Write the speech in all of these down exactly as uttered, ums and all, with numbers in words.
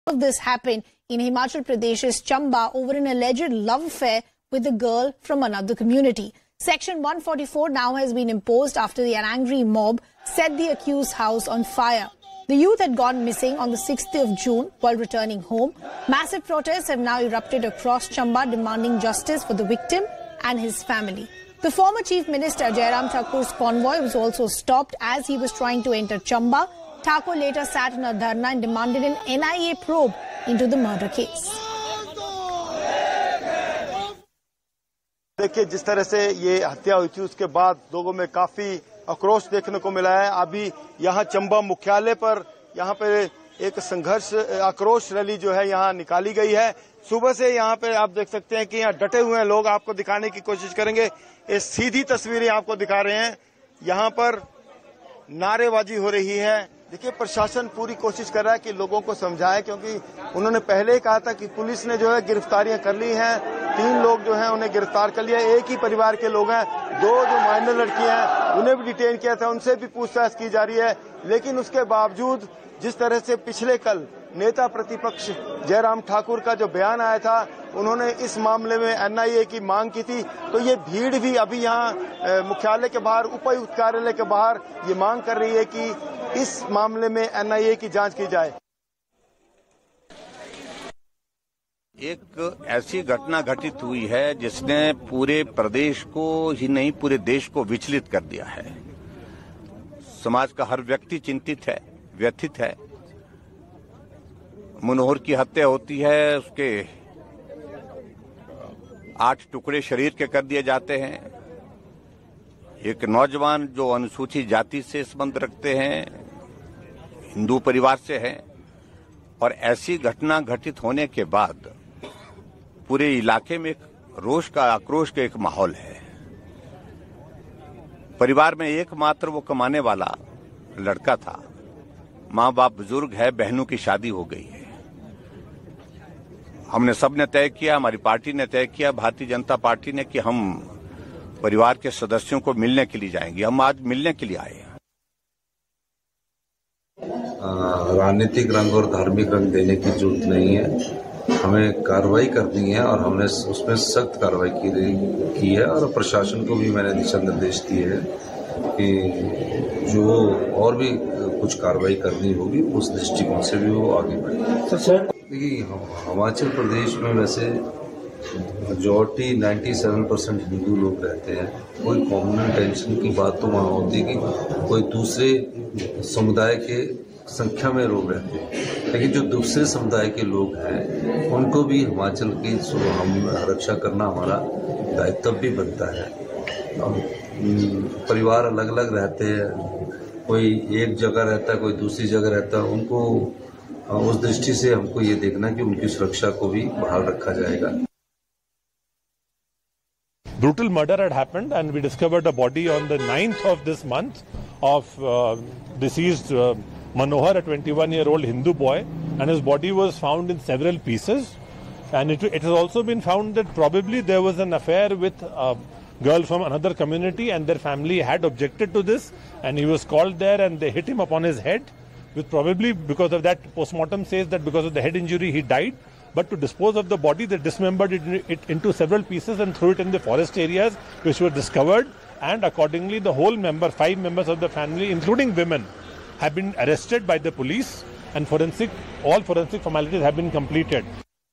of this happened in Himachal Pradesh's Chamba over an alleged love affair with a girl from another community. Section one forty-four now has been imposed after the angry mob set the accused's house on fire. The youth had gone missing on the sixth of June while returning home. Massive protests have now erupted across Chamba demanding justice for the victim and his family. The former Chief Minister Jairam Thakur's convoy was also stopped as he was trying to enter Chamba. Thakur later sat on a dharna and demanded an N I A probe into the murder case. देखिए जिस तरह से ये हत्या हुई थी उसके बाद लोगों में काफी आक्रोश देखने को मिला है। अभी यहाँ चंबा मुख्यालय पर यहाँ पे एक संघर्ष आक्रोश रैली जो है यहाँ निकाली गई है। सुबह से यहाँ पे आप देख सकते हैं कि यहाँ डटे हुए हैं लोग। आपको दिखाने की कोशिश करेंगे, ये सीधी तस्वीरें आपको दिखा रहे हैं। यहाँ पर नारेबाजी हो रही है। देखिए प्रशासन पूरी कोशिश कर रहा है कि लोगों को समझाए, क्योंकि उन्होंने पहले ही कहा था कि पुलिस ने जो है गिरफ्तारियां कर ली हैं। तीन लोग जो हैं उन्हें गिरफ्तार कर लिया। एक ही परिवार के लोग हैं। दो जो माइनर लड़कियां हैं उन्हें भी डिटेन किया था, उनसे भी पूछताछ की जा रही है। लेकिन उसके बावजूद जिस तरह से पिछले कल नेता प्रतिपक्ष जयराम ठाकुर का जो बयान आया था, उन्होंने इस मामले में एन आई ए की मांग की थी, तो ये भीड़ भी अभी यहाँ मुख्यालय के बाहर, उपायुक्त कार्यालय के बाहर ये मांग कर रही है कि इस मामले में एन आई ए की जांच की जाए। एक ऐसी घटना घटित हुई है जिसने पूरे प्रदेश को ही नहीं पूरे देश को विचलित कर दिया है। समाज का हर व्यक्ति चिंतित है, व्यथित है। मनोहर की हत्या होती है, उसके आठ टुकड़े शरीर के कर दिए जाते हैं। एक नौजवान जो अनुसूचित जाति से संबंध रखते हैं, हिंदू परिवार से हैं, और ऐसी घटना घटित होने के बाद पूरे इलाके में एक रोष का, आक्रोश का एक माहौल है। परिवार में एकमात्र वो कमाने वाला लड़का था। माँ बाप बुजुर्ग है, बहनों की शादी हो गई है। हमने सबने तय किया, हमारी पार्टी ने तय किया, भारतीय जनता पार्टी ने, कि हम परिवार के सदस्यों को मिलने के लिए जाएंगे। हम आज मिलने के लिए आए हैं। राजनीतिक रंग और धार्मिक रंग देने की जरूरत नहीं है। हमें कार्रवाई करनी है और हमने उसमें सख्त कार्रवाई की की है और प्रशासन को भी मैंने दिशा निर्देश दिए हैं कि जो और भी कुछ कार्रवाई करनी होगी उस दृष्टिकोण से भी वो आगे बढ़े। सर देखिए, हिमाचल प्रदेश में वैसे मेजॉरिटी सत्तानवे परसेंट हिंदू लोग रहते हैं। कोई कॉमन टेंशन की बात तो वहाँ होती है कि कोई दूसरे समुदाय के संख्या में लोग रहते हैं, लेकिन जो दूसरे समुदाय के लोग हैं उनको भी हिमाचल की हम रक्षा करना हमारा दायित्व भी बनता है। परिवार अलग अलग रहते हैं, कोई एक जगह रहता है, कोई दूसरी जगह रहता है। उनको उस दृष्टि से हमको ये देखना कि उनकी सुरक्षा को भी बहाल रखा जाएगा। Brutal murder had happened and we discovered a body on the ninth of this month of uh, deceased uh, Manohar, a twenty-one year old Hindu boy, and his body was found in several pieces, and it, it has also been found that probably there was an affair with a girl from another community and their family had objected to this, and he was called there and they hit him upon his head, with probably because of that, postmortem says that because of the head injury he died. But to dispose of the body, they dismembered it, it into several pieces and threw it in the forest areas which were discovered, and accordingly the whole member, five members of the family, including women, have been arrested by the police, and forensic, all forensic formalities have been completed.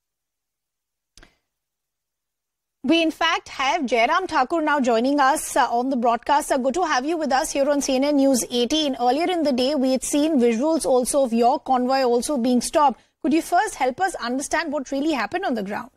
We in fact have Jairam Thakur now joining us uh, on the broadcast. Uh, good to have you with us here on C N N News eighteen. Earlier in the day, we had seen visuals also of your convoy also being stopped. Could you first help us understand what really happened on the ground?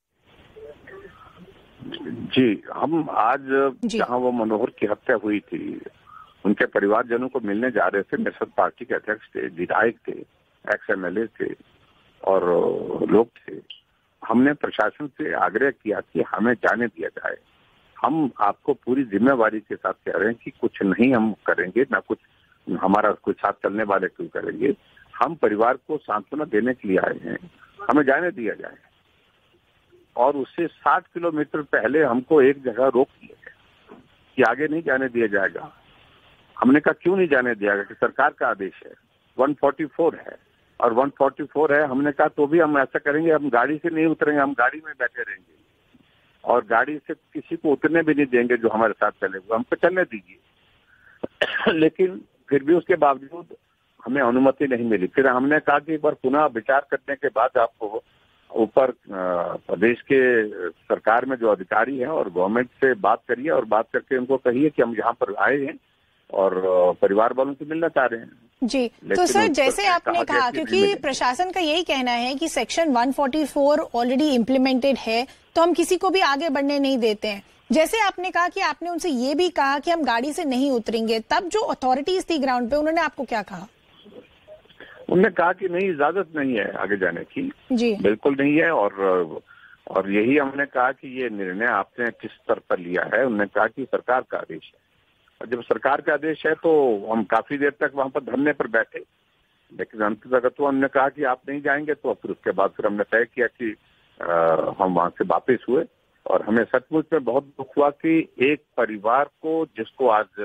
जी, हम आज जहां वो मनोहर की हत्या हुई थी, उनके परिवारजनों को मिलने जा रहे थे। मेरे साथ पार्टी के अध्यक्ष थे, विधायक थे, एक्स एम एल ए थे और लोग थे। हमने प्रशासन से आग्रह किया कि हमें जाने दिया जाए। हम आपको पूरी जिम्मेवारी के साथ कह रहे हैं कि कुछ नहीं हम करेंगे, ना कुछ हमारा कुछ साथ चलने वाले क्यों करेंगे। हम परिवार को सांत्वना देने के लिए आए हैं, हमें जाने दिया जाए। और उससे साठ किलोमीटर पहले हमको एक जगह रोक दिया गया कि आगे नहीं जाने दिया जाएगा। हमने कहा क्यों नहीं जाने दिया गया, कि सरकार का आदेश है, एक सौ चौवालीस है और एक सौ चौवालीस है। हमने कहा तो भी हम ऐसा करेंगे, हम गाड़ी से नहीं उतरेंगे, हम गाड़ी में बैठे रहेंगे और गाड़ी से किसी को उतरने भी नहीं देंगे जो हमारे साथ चले हुए, हमको चलने दीजिए। लेकिन फिर भी उसके बावजूद हमें अनुमति नहीं मिली। फिर हमने कहा कि एक बार पुनः विचार करने के बाद आपको ऊपर प्रदेश के सरकार में जो अधिकारी हैं और गवर्नमेंट से बात करिए और बात करके उनको कहिए कि हम यहाँ पर आए हैं और परिवार वालों से मिलना चाह रहे हैं। जी, तो सर जैसे आपने कहा, क्योंकि प्रशासन का यही कहना है कि सेक्शन एक सौ चौवालीस ऑलरेडी इम्प्लीमेंटेड है तो हम किसी को भी आगे बढ़ने नहीं देते हैं। जैसे आपने कहा कि आपने उनसे ये भी कहा कि हम गाड़ी से नहीं उतरेंगे, तब जो अथॉरिटीज थी ग्राउंड पे उन्होंने आपको क्या कहा? उन्होंने कहा कि नहीं, इजाजत नहीं है आगे जाने की। जी, बिल्कुल नहीं है। और और यही हमने कहा कि ये निर्णय आपने किस स्तर पर लिया है। उन्होंने कहा कि सरकार का आदेश है और जब सरकार का आदेश है तो हम काफी देर तक वहां पर धरने पर बैठे, लेकिन अंततः तो हमने कहा कि आप नहीं जाएंगे। तो फिर उसके बाद फिर हमने तय किया कि आ, हम वहां से वापस हुए और हमें सचमुच में बहुत दुख हुआ कि एक परिवार को जिसको आज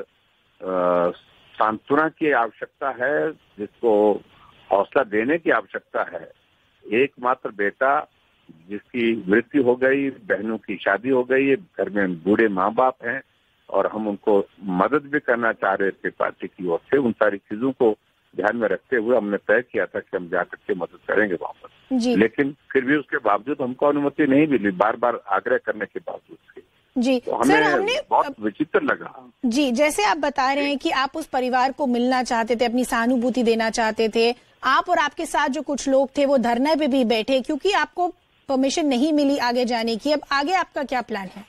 सांत्वना की आवश्यकता है, जिसको हौसला देने की आवश्यकता है, एकमात्र बेटा जिसकी मृत्यु हो गई, बहनों की शादी हो गई, घर में बूढ़े माँ बाप हैं और हम उनको मदद भी करना चाह रहे थे पार्टी की ओर से। उन सारी चीजों को ध्यान में रखते हुए हमने तय किया था कि हम जाकर के मदद करेंगे वहां पर। लेकिन फिर भी उसके बावजूद हमको अनुमति नहीं मिली, बार बार आग्रह करने के बावजूद। जी, तो हमें सर हमने बहुत विचित्र लगा। जी, जैसे आप बता रहे हैं कि आप उस परिवार को मिलना चाहते थे, अपनी सहानुभूति देना चाहते थे, आप और आपके साथ जो कुछ लोग थे वो धरने पे भी बैठे क्योंकि आपको परमिशन नहीं मिली आगे जाने की। अब आगे आपका क्या प्लान है?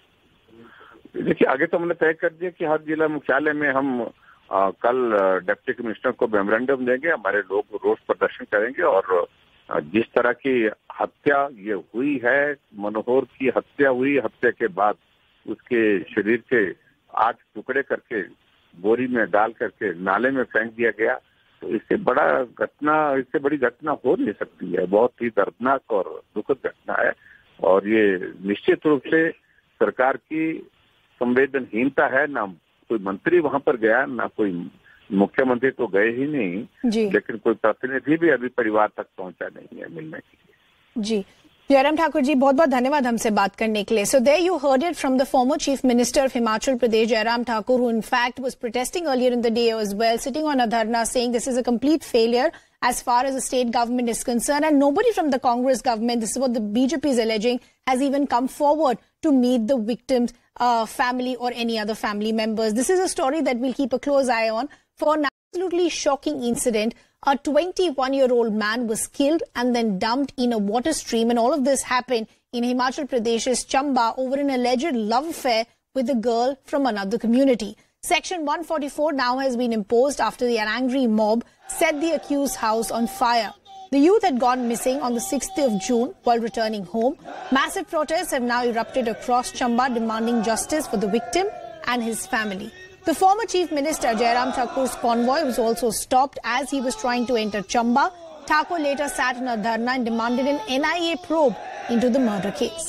देखिए, आगे तो हमने तय कर दिया कि हर जिला मुख्यालय में हम आ, कल डिप्टी कमिश्नर को मेमोरेंडम देंगे, हमारे लोग रोष प्रदर्शन करेंगे और जिस तरह की हत्या ये हुई है, मनोहर की हत्या हुई, हत्या के बाद उसके शरीर के आठ टुकड़े करके बोरी में डाल करके नाले में फेंक दिया गया, तो इससे बड़ा घटना इससे बड़ी घटना हो नहीं सकती है। बहुत ही दर्दनाक और दुखद घटना है और ये निश्चित रूप से सरकार की संवेदनहीनता है। ना कोई मंत्री वहां पर गया, ना कोई मुख्यमंत्री तो गए ही नहीं, लेकिन कोई प्रतिनिधि भी अभी परिवार तक पहुंचा नहीं है मिलने के लिए। जी, जयराम ठाकुर जी, बहुत बहुत धन्यवाद हमसे बात करने के लिए। So there you heard it from the former Chief Minister of Himachal Pradesh, Jairam Thakur, who in fact was protesting earlier in the day as well, sitting on a dharna saying this is a complete failure as far as the state government is concerned, and nobody from the Congress government, this is what the B J P is alleging, has even come forward to meet the victim's uh, family or any other family members. This is a story that we'll keep a close eye on. For an absolutely shocking incident, a twenty-one-year-old man was killed and then dumped in a water stream, and all of this happened in Himachal Pradesh's Chamba over an alleged love affair with a girl from another community. Section one forty-four now has been imposed after the angry mob set the accused's house on fire. The youth had gone missing on the sixth of June while returning home. Massive protests have now erupted across Chamba demanding justice for the victim and his family. The former Chief Minister Jairam Thakur's convoy was also stopped as he was trying to enter Chamba. Thakur later sat on a dharna and demanded an N I A probe into the murder case.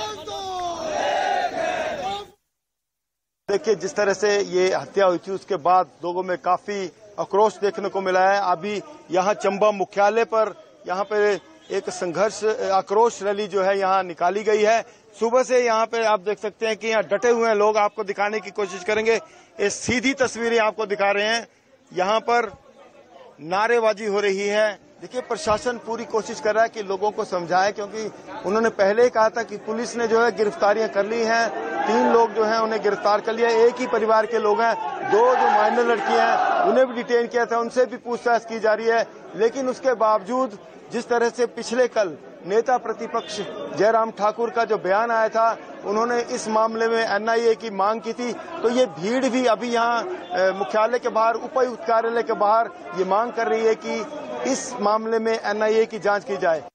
देखिए, जिस तरह से ये हत्या हुई थी उसके बाद लोगों में काफी आक्रोश देखने को मिला है। अभी यहाँ चंबा मुख्यालय पर यहाँ पे एक संघर्ष आक्रोश रैली जो है यहाँ निकाली गई है। सुबह से यहाँ पे आप देख सकते हैं कि यहाँ डटे हुए हैं लोग। आपको दिखाने की कोशिश करेंगे, ये सीधी तस्वीरें आपको दिखा रहे हैं। यहाँ पर नारेबाजी हो रही है। देखिए, प्रशासन पूरी कोशिश कर रहा है कि लोगों को समझाए, क्योंकि उन्होंने पहले ही कहा था कि पुलिस ने जो है गिरफ्तारियां कर ली हैं। तीन लोग जो हैं उन्हें गिरफ्तार कर लिया। एक ही परिवार के लोग हैं, दो जो माइनर लड़कियां हैं उन्हें भी डिटेन किया था, उनसे भी पूछताछ की जा रही है। लेकिन उसके बावजूद जिस तरह से पिछले कल नेता प्रतिपक्ष जयराम ठाकुर का जो बयान आया था, उन्होंने इस मामले में एन आई ए की मांग की थी, तो ये भीड़ भी अभी यहाँ मुख्यालय के बाहर, उपायुक्त कार्यालय के बाहर ये मांग कर रही है कि इस मामले में एन आई ए की जांच की जाए।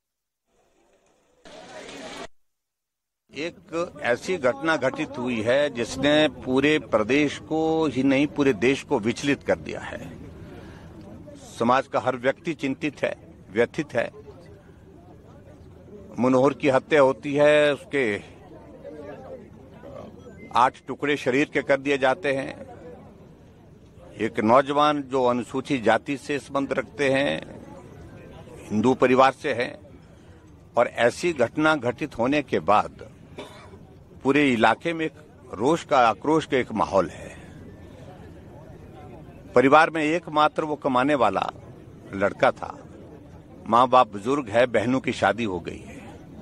एक ऐसी घटना घटित हुई है जिसने पूरे प्रदेश को ही नहीं पूरे देश को विचलित कर दिया है। समाज का हर व्यक्ति चिंतित है, व्यथित है। मनोहर की हत्या होती है, उसके आठ टुकड़े शरीर के कर दिए जाते हैं। एक नौजवान जो अनुसूचित जाति से संबंध रखते हैं, हिंदू परिवार से हैं और ऐसी घटना घटित होने के बाद पूरे इलाके में एक रोष का, आक्रोश का एक माहौल है। परिवार में एकमात्र वो कमाने वाला लड़का था, माँ बाप बुजुर्ग है, बहनों की शादी हो गई है।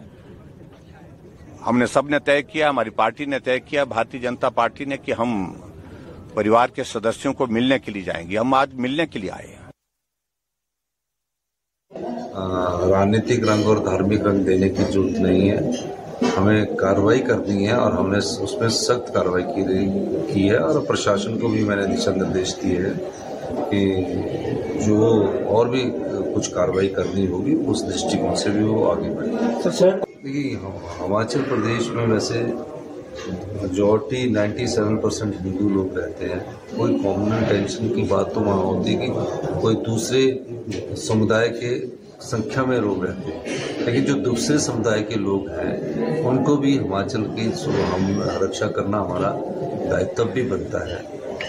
हमने सबने तय किया, हमारी पार्टी ने तय किया, भारतीय जनता पार्टी ने, कि हम परिवार के सदस्यों को मिलने के लिए जाएंगे। हम आज मिलने के लिए आए हैं। राजनीतिक रंग और धार्मिक रंग देने की जरूरत नहीं है। हमें कार्रवाई करनी है और हमने उसमें सख्त कार्रवाई की, की है और प्रशासन को भी मैंने दिशा निर्देश दिए हैं कि जो और भी कुछ कार्रवाई करनी होगी उस दृष्टिकोण से भी वो आगे बढ़े। सर देखिए, हिमाचल प्रदेश में वैसे मेजॉरिटी सत्तानवे परसेंट हिंदू लोग रहते हैं। कोई कॉमन टेंशन की बात तो वहाँ होती है कि कोई दूसरे समुदाय के संख्या में लोग रहते हैं, लेकिन जो दूसरे समुदाय के लोग हैं उनको भी हिमाचल की हम रक्षा करना हमारा दायित्व भी बनता है।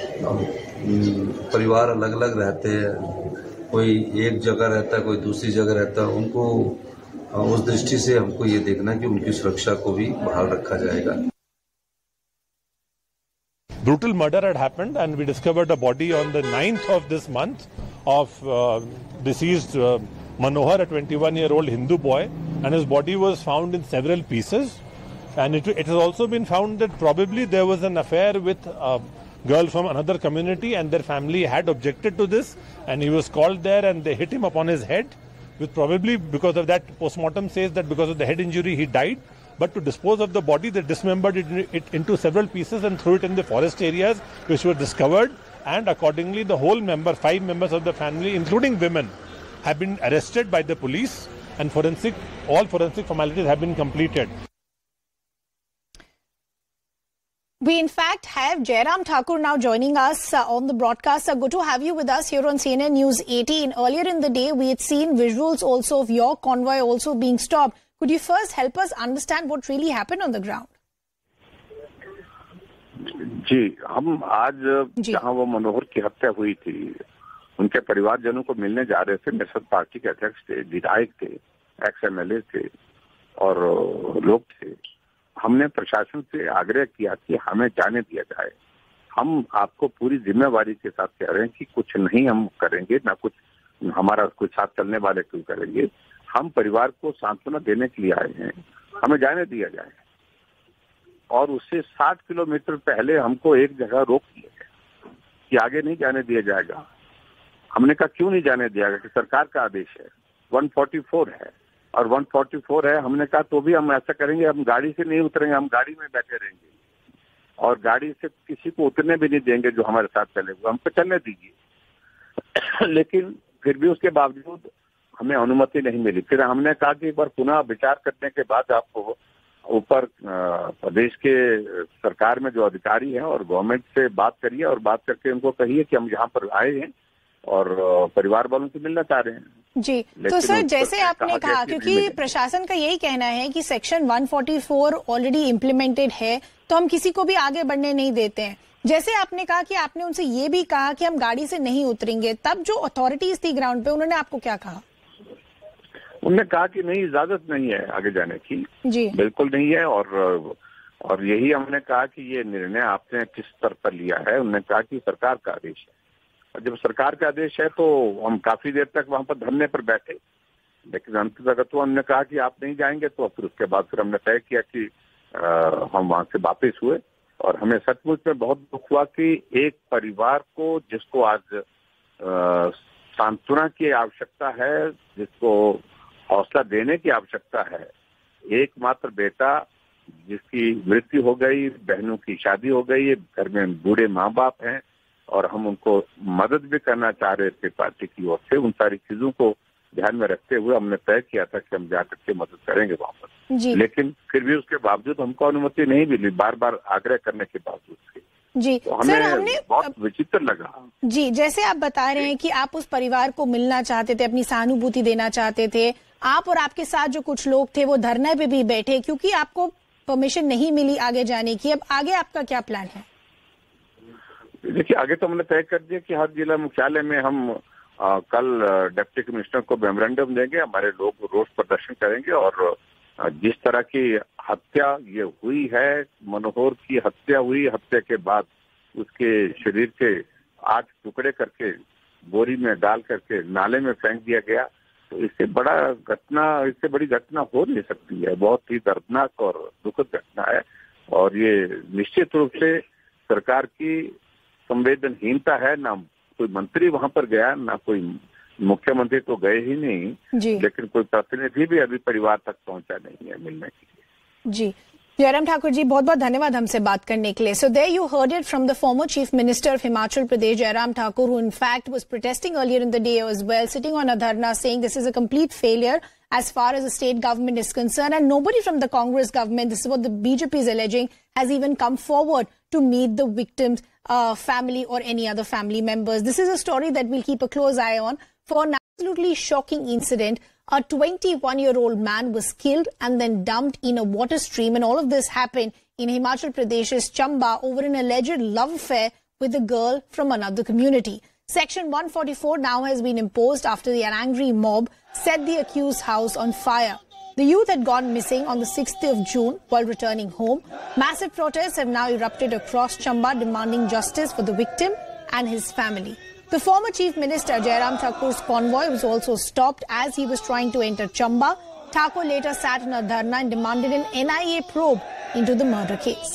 परिवार अलग अलग रहते हैं, कोई एक जगह रहता है, कोई दूसरी जगह रहता है, उनको उस दृष्टि से हमको ये देखना कि उनकी सुरक्षा को भी बहाल रखा जाएगा। Brutal murder had happened and we discovered a body on the ninth of this month of uh, deceased uh, Manohar, a twenty-one-year-old Hindu boy, and his body was found in several pieces. And it, it has also been found that probably there was an affair with a girl from another community, and their family had objected to this, and he was called there and they hit him upon his head, with probably because of that, post-mortem says that because of the head injury he died. But to dispose of the body, they dismembered it, it into several pieces and threw it in the forest areas, which were discovered. And accordingly, the whole member, five members of the family, including women, have been arrested by the police, and forensic, all forensic formalities have been completed. We in fact have Jairam Thakur now joining us uh, on the broadcast. Uh, good to have you with us here on C N N News eighteen. Earlier in the day, we had seen visuals also of your convoy also being stopped. Could you first help us understand what really happened on the ground? जी, हम आज जहां वो मनोहर की हत्या हुई थी, उनके परिवारजनों को मिलने जा रहे थे। निषद पार्टी के अध्यक्ष थे, विधायक थे, एक्स एमएलए थे और लोग थे। हमने प्रशासन से आग्रह किया कि हमें जाने दिया जाए। हम आपको पूरी जिम्मेवारी के साथ कह रहे हैं कि कुछ नहीं हम करेंगे, ना कुछ हमारा कुछ साथ चलने वाले क्यों करेंगे। हम परिवार को सांत्वना देने के लिए आए हैं, हमें जाने दिया जाए। और उससे साठ किलोमीटर पहले हमको एक जगह रोक दिया गया कि आगे नहीं जाने दिया जाएगा। हमने कहा क्यों नहीं जाने दिया गया, कि सरकार का आदेश है, एक सौ चौवालीस है और एक सौ चौवालीस है। हमने कहा तो भी हम ऐसा करेंगे, हम गाड़ी से नहीं उतरेंगे, हम गाड़ी में बैठे रहेंगे और गाड़ी से किसी को उतरने भी नहीं देंगे जो हमारे साथ चले हुए, हमको चलने दीजिए। लेकिन फिर भी उसके बावजूद हमें अनुमति नहीं मिली। फिर हमने कहा कि एक बार पुनः विचार करने के बाद आपको ऊपर प्रदेश के सरकार में जो अधिकारी हैं और गवर्नमेंट से बात करिए और बात करके उनको कहिए कि हम यहाँ पर आए हैं और परिवार वालों से मिलना चाह रहे हैं। जी, तो सर जैसे आपने कहा, क्योंकि प्रशासन का यही कहना है कि सेक्शन एक सौ चौवालीस ऑलरेडी इम्प्लीमेंटेड है, तो हम किसी को भी आगे बढ़ने नहीं देते हैं। जैसे आपने कहा कि आपने उनसे ये भी कहा कि हम गाड़ी से नहीं उतरेंगे, तब जो अथॉरिटीज थी ग्राउंड पे, उन्होंने आपको क्या कहा? उन्होंने कहा कि नहीं, इजाजत नहीं है आगे जाने की, जी बिल्कुल नहीं है। और और यही हमने कहा कि ये निर्णय आपने किस स्तर पर लिया है। उन्होंने कहा कि सरकार का आदेश है, और जब सरकार का आदेश है तो हम काफी देर तक वहां पर धरने पर बैठे। लेकिन अंततः तो हमने कहा कि आप नहीं जाएंगे, तो फिर उसके बाद फिर हमने तय किया कि आ, हम वहां से वापस हुए। और हमें सचमुच में बहुत दुख हुआ कि एक परिवार को, जिसको आज सांत्वना की आवश्यकता है, जिसको हौसला देने की आवश्यकता है, एकमात्र बेटा जिसकी मृत्यु हो गई, बहनों की शादी हो गई, घर में बूढ़े माँ बाप हैं और हम उनको मदद भी करना चाह रहे थे पार्टी की ओर से। उन सारी चीजों को ध्यान में रखते हुए हमने तय किया था कि हम जाकर के मदद करेंगे वहां पर। लेकिन फिर भी उसके बावजूद हमको अनुमति नहीं मिली, बार बार आग्रह करने के बावजूद। जी तो हमें सर, हमने बहुत विचित्र लगा। जी, जैसे आप बता रहे हैं कि आप उस परिवार को मिलना चाहते थे, अपनी सहानुभूति देना चाहते थे, आप और आपके साथ जो कुछ लोग थे वो धरने पे भी बैठे क्योंकि आपको परमिशन नहीं मिली आगे जाने की। अब आगे आपका क्या प्लान है? देखिए, आगे तो हमने तय कर दिया कि हर जिला मुख्यालय में हम आ, कल डिप्टी कमिश्नर को मेमोरेंडम देंगे, हमारे लोग रोष प्रदर्शन करेंगे और जिस तरह की हत्या ये हुई है, मनोहर की हत्या हुई, हत्या के बाद उसके शरीर के आठ टुकड़े करके बोरी में डाल करके नाले में फेंक दिया गया, तो इससे बड़ा घटना इससे बड़ी घटना हो नहीं सकती है। बहुत ही दर्दनाक और दुखद घटना है और ये निश्चित रूप से सरकार की संवेदनहीनता है। ना कोई मंत्री वहां पर गया, ना कोई मुख्यमंत्री तो गए ही नहीं, लेकिन कोई प्रतिनिधि भी अभी परिवार तक पहुंचा नहीं है मिलने के लिए। जी जयराम ठाकुर जी, बहुत बहुत धन्यवाद हमसे बात करने के लिए। So there you heard it from the former Chief Minister of Himachal Pradesh, Jairam Thakur, who in fact was protesting earlier in the day as well, sitting on a dharna saying this is a complete failure as far as the state government is concerned, and nobody from the Congress government, this is what the B J P is alleging, has even come forward to meet the victim's uh, family or any other family members. This is a story that we'll keep a close eye on. For an absolutely shocking incident, a twenty-one-year-old man was killed and then dumped in a water stream, and all of this happened in Himachal Pradesh's Chamba over an alleged love affair with a girl from another community. Section one forty-four now has been imposed after the an angry mob set the accused's house on fire. The youth had gone missing on the sixth of June while returning home. Massive protests have now erupted across Chamba demanding justice for the victim and his family. The former Chief Minister Jairam Thakur's convoy was also stopped as he was trying to enter Chamba. Thakur later sat on a dharna and demanded an N I A probe into the murder case.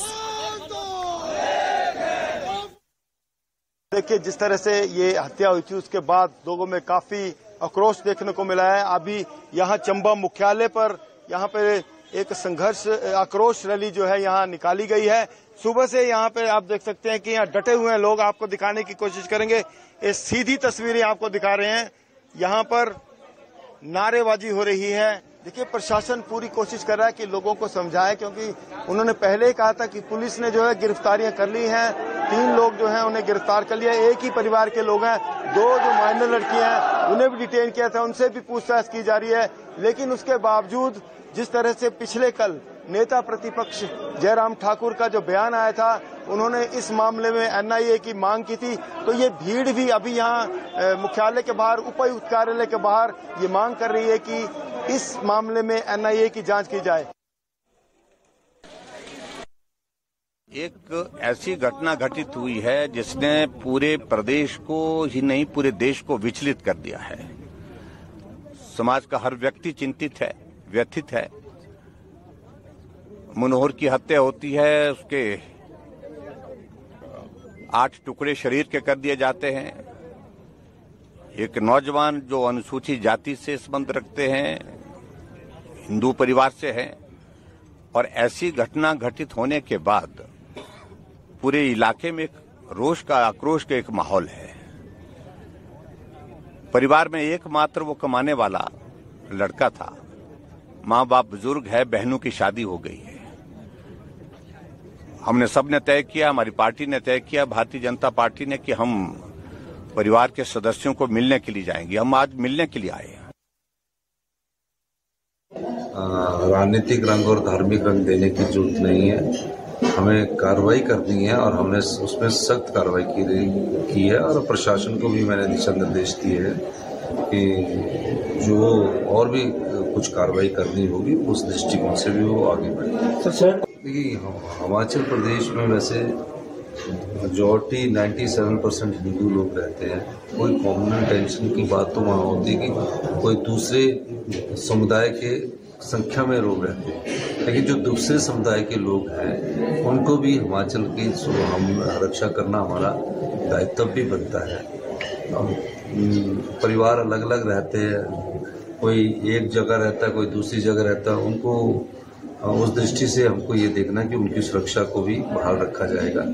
देखिए जिस तरह से ये हत्या हुई थी उसके बाद लोगों में काफी आक्रोश देखने को मिला है। अभी यहाँ चंबा मुख्यालय पर यहाँ पे एक संघर्ष आक्रोश रैली जो है यहाँ निकाली गई है। सुबह से यहाँ पे आप देख सकते हैं कि यहाँ डटे हुए हैं लोग। आपको दिखाने की कोशिश करेंगे, ये सीधी तस्वीरें आपको दिखा रहे हैं। यहाँ पर नारेबाजी हो रही है। देखिए प्रशासन पूरी कोशिश कर रहा है कि लोगों को समझाए, क्योंकि उन्होंने पहले ही कहा था कि पुलिस ने जो है गिरफ्तारियां कर ली हैं। तीन लोग जो हैं उन्हें गिरफ्तार कर लिया। एक ही परिवार के लोग हैं, दो जो माइनर लड़कियां हैं उन्हें भी डिटेन किया था, उनसे भी पूछताछ की जा रही है। लेकिन उसके बावजूद जिस तरह से पिछले कल नेता प्रतिपक्ष जयराम ठाकुर का जो बयान आया था, उन्होंने इस मामले में एन आई ए की मांग की थी, तो ये भीड़ भी अभी यहाँ मुख्यालय के बाहर, उपायुक्त कार्यालय के बाहर ये मांग कर रही है कि इस मामले में एन आई ए की जांच की जाए। एक ऐसी घटना घटित हुई है जिसने पूरे प्रदेश को ही नहीं पूरे देश को विचलित कर दिया है। समाज का हर व्यक्ति चिंतित है, व्यथित है। मनोहर की हत्या होती है, उसके आठ टुकड़े शरीर के कर दिए जाते हैं। एक नौजवान जो अनुसूचित जाति से संबंध रखते हैं, हिंदू परिवार से है, और ऐसी घटना घटित होने के बाद पूरे इलाके में एक रोष का, आक्रोश का एक माहौल है। परिवार में एकमात्र वो कमाने वाला लड़का था, माँ बाप बुजुर्ग है, बहनों की शादी हो गई है। हमने सबने तय किया, हमारी पार्टी ने तय किया, भारतीय जनता पार्टी ने, कि हम परिवार के सदस्यों को मिलने के लिए जाएंगे। हम आज मिलने के लिए आए हैं। राजनीतिक रंग और धार्मिक रंग देने की जरूरत नहीं है। हमें कार्रवाई करनी है और हमने उसमें सख्त कार्रवाई की, की है और प्रशासन को भी मैंने दिशा निर्देश दिए हैं कि जो और भी कुछ कार्रवाई करनी होगी उस दृष्टिकोण से भी वो आगे बढ़े। देखिए हिमाचल प्रदेश में वैसे मेजॉरिटी सत्तानवे परसेंट हिंदू लोग रहते हैं। कोई कॉमन टेंशन की बात तो वहाँ होती है कि कोई दूसरे समुदाय के संख्या में लोग रहते हैं, लेकिन जो दूसरे समुदाय के लोग हैं उनको भी हिमाचल की हम रक्षा करना हमारा दायित्व भी बनता है। परिवार अलग अलग रहते हैं, कोई एक जगह रहता है, कोई दूसरी जगह रहता है। उनको उस दृष्टि से हमको ये देखना है कि उनकी सुरक्षा को भी बहाल रखा जाएगा।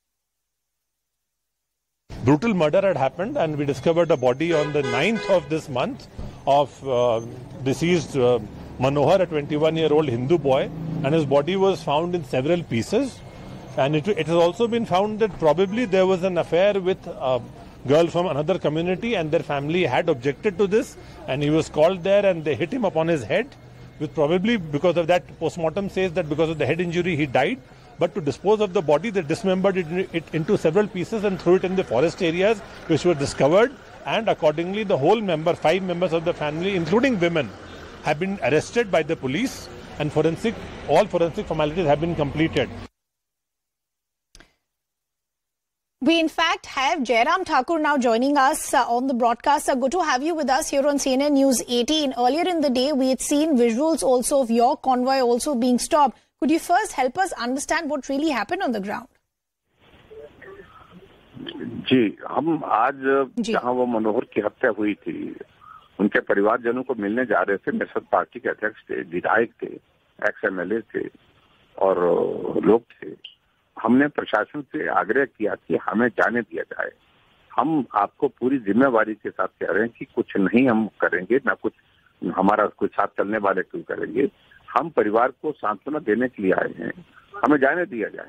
Brutal murder had happened and we discovered a body on the ninth of this month of uh, deceased uh, Manohar, a twenty-one-year-old Hindu boy, and his body was found in several pieces. And it, it has also been found that probably there was an affair with a girl from another community, and their family had objected to this, and he was called there and they hit him upon his head, with probably because of that, postmortem says that because of the head injury he died. But to dispose of the body, they dismembered it, it into several pieces and threw it in the forest areas which were discovered. and accordingly the whole member, five members of the family, including women, have been arrested by the police, and forensic, all forensic formalities have been completed. We in fact have Jairam Thakur now joining us uh, on the broadcast. Uh, good to have you with us here on C N N News eighteen. Earlier in the day, we had seen visuals also of your convoy also being stopped. Could you first help us understand what really happened on the ground? जी, हम आज जहां वो मनोहर की हत्या हुई थी, उनके परिवारजनों को मिलने जा रहे थे। मेरे साथ पार्टी के अध्यक्ष थे, विधायक थे, एक्स एमएलए थे और लोग थे। हमने प्रशासन से आग्रह किया कि हमें जाने दिया जाए। हम आपको पूरी जिम्मेवारी के साथ कह रहे हैं कि कुछ नहीं हम करेंगे, ना कुछ हमारा कुछ साथ चलने वाले क्यों करेंगे। हम परिवार को सांत्वना देने के लिए आए हैं, हमें जाने दिया जाए।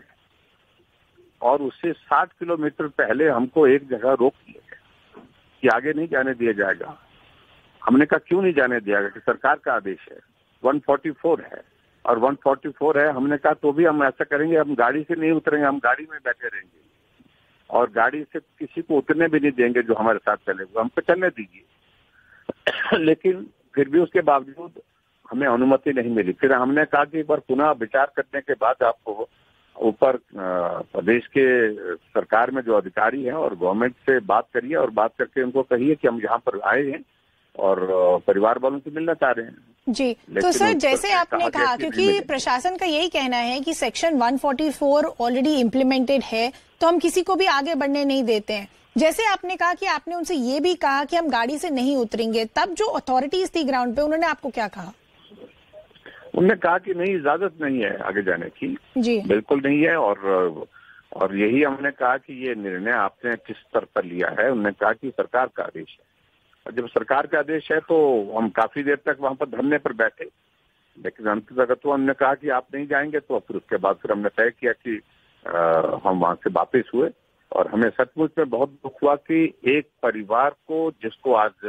और उससे साठ किलोमीटर पहले हमको एक जगह रोक दिया गया कि आगे नहीं जाने दिया जाएगा। हमने कहा क्यों नहीं जाने दिया गया कि सरकार का आदेश है, एक सौ चौवालीस है और एक सौ चौवालीस है। हमने कहा तो भी हम ऐसा करेंगे, हम गाड़ी से नहीं उतरेंगे, हम गाड़ी में बैठे रहेंगे और गाड़ी से किसी को उतरने भी नहीं देंगे जो हमारे साथ चलेगा, हमको चलने दीजिए। लेकिन फिर भी उसके बावजूद हमें अनुमति नहीं मिली। फिर हमने कहा कि एक बार पुनः विचार करने के बाद आपको ऊपर प्रदेश के सरकार में जो अधिकारी हैं और गवर्नमेंट से बात करिए और बात करके उनको कहिए कि हम यहाँ पर आए हैं और परिवार वालों से मिलना चाह रहे हैं। जी, तो सर जैसे आपने कहा, क्योंकि प्रशासन का यही कहना है कि सेक्शन एक सौ चौवालीस ऑलरेडी इम्प्लीमेंटेड है, तो हम किसी को भी आगे बढ़ने नहीं देते हैं। जैसे आपने कहा कि आपने उनसे ये भी कहा कि हम गाड़ी से नहीं उतरेंगे, तब जो अथॉरिटीज थी ग्राउंड पे, उन्होंने आपको क्या कहा? उन्होंने कहा कि नहीं, इजाजत नहीं है आगे जाने की। जी, बिल्कुल नहीं है। और और यही हमने कहा कि ये निर्णय आपने किस स्तर पर लिया है। उन्होंने कहा कि सरकार का आदेश है, और जब सरकार का आदेश है तो हम काफी देर तक वहां पर धरने पर बैठे, लेकिन अंततः तो हमने कहा कि आप नहीं जाएंगे। तो फिर उसके बाद फिर हमने तय किया कि आ, हम वहां से वापस हुए। और हमें सचमुच में बहुत दुख हुआ कि एक परिवार को, जिसको आज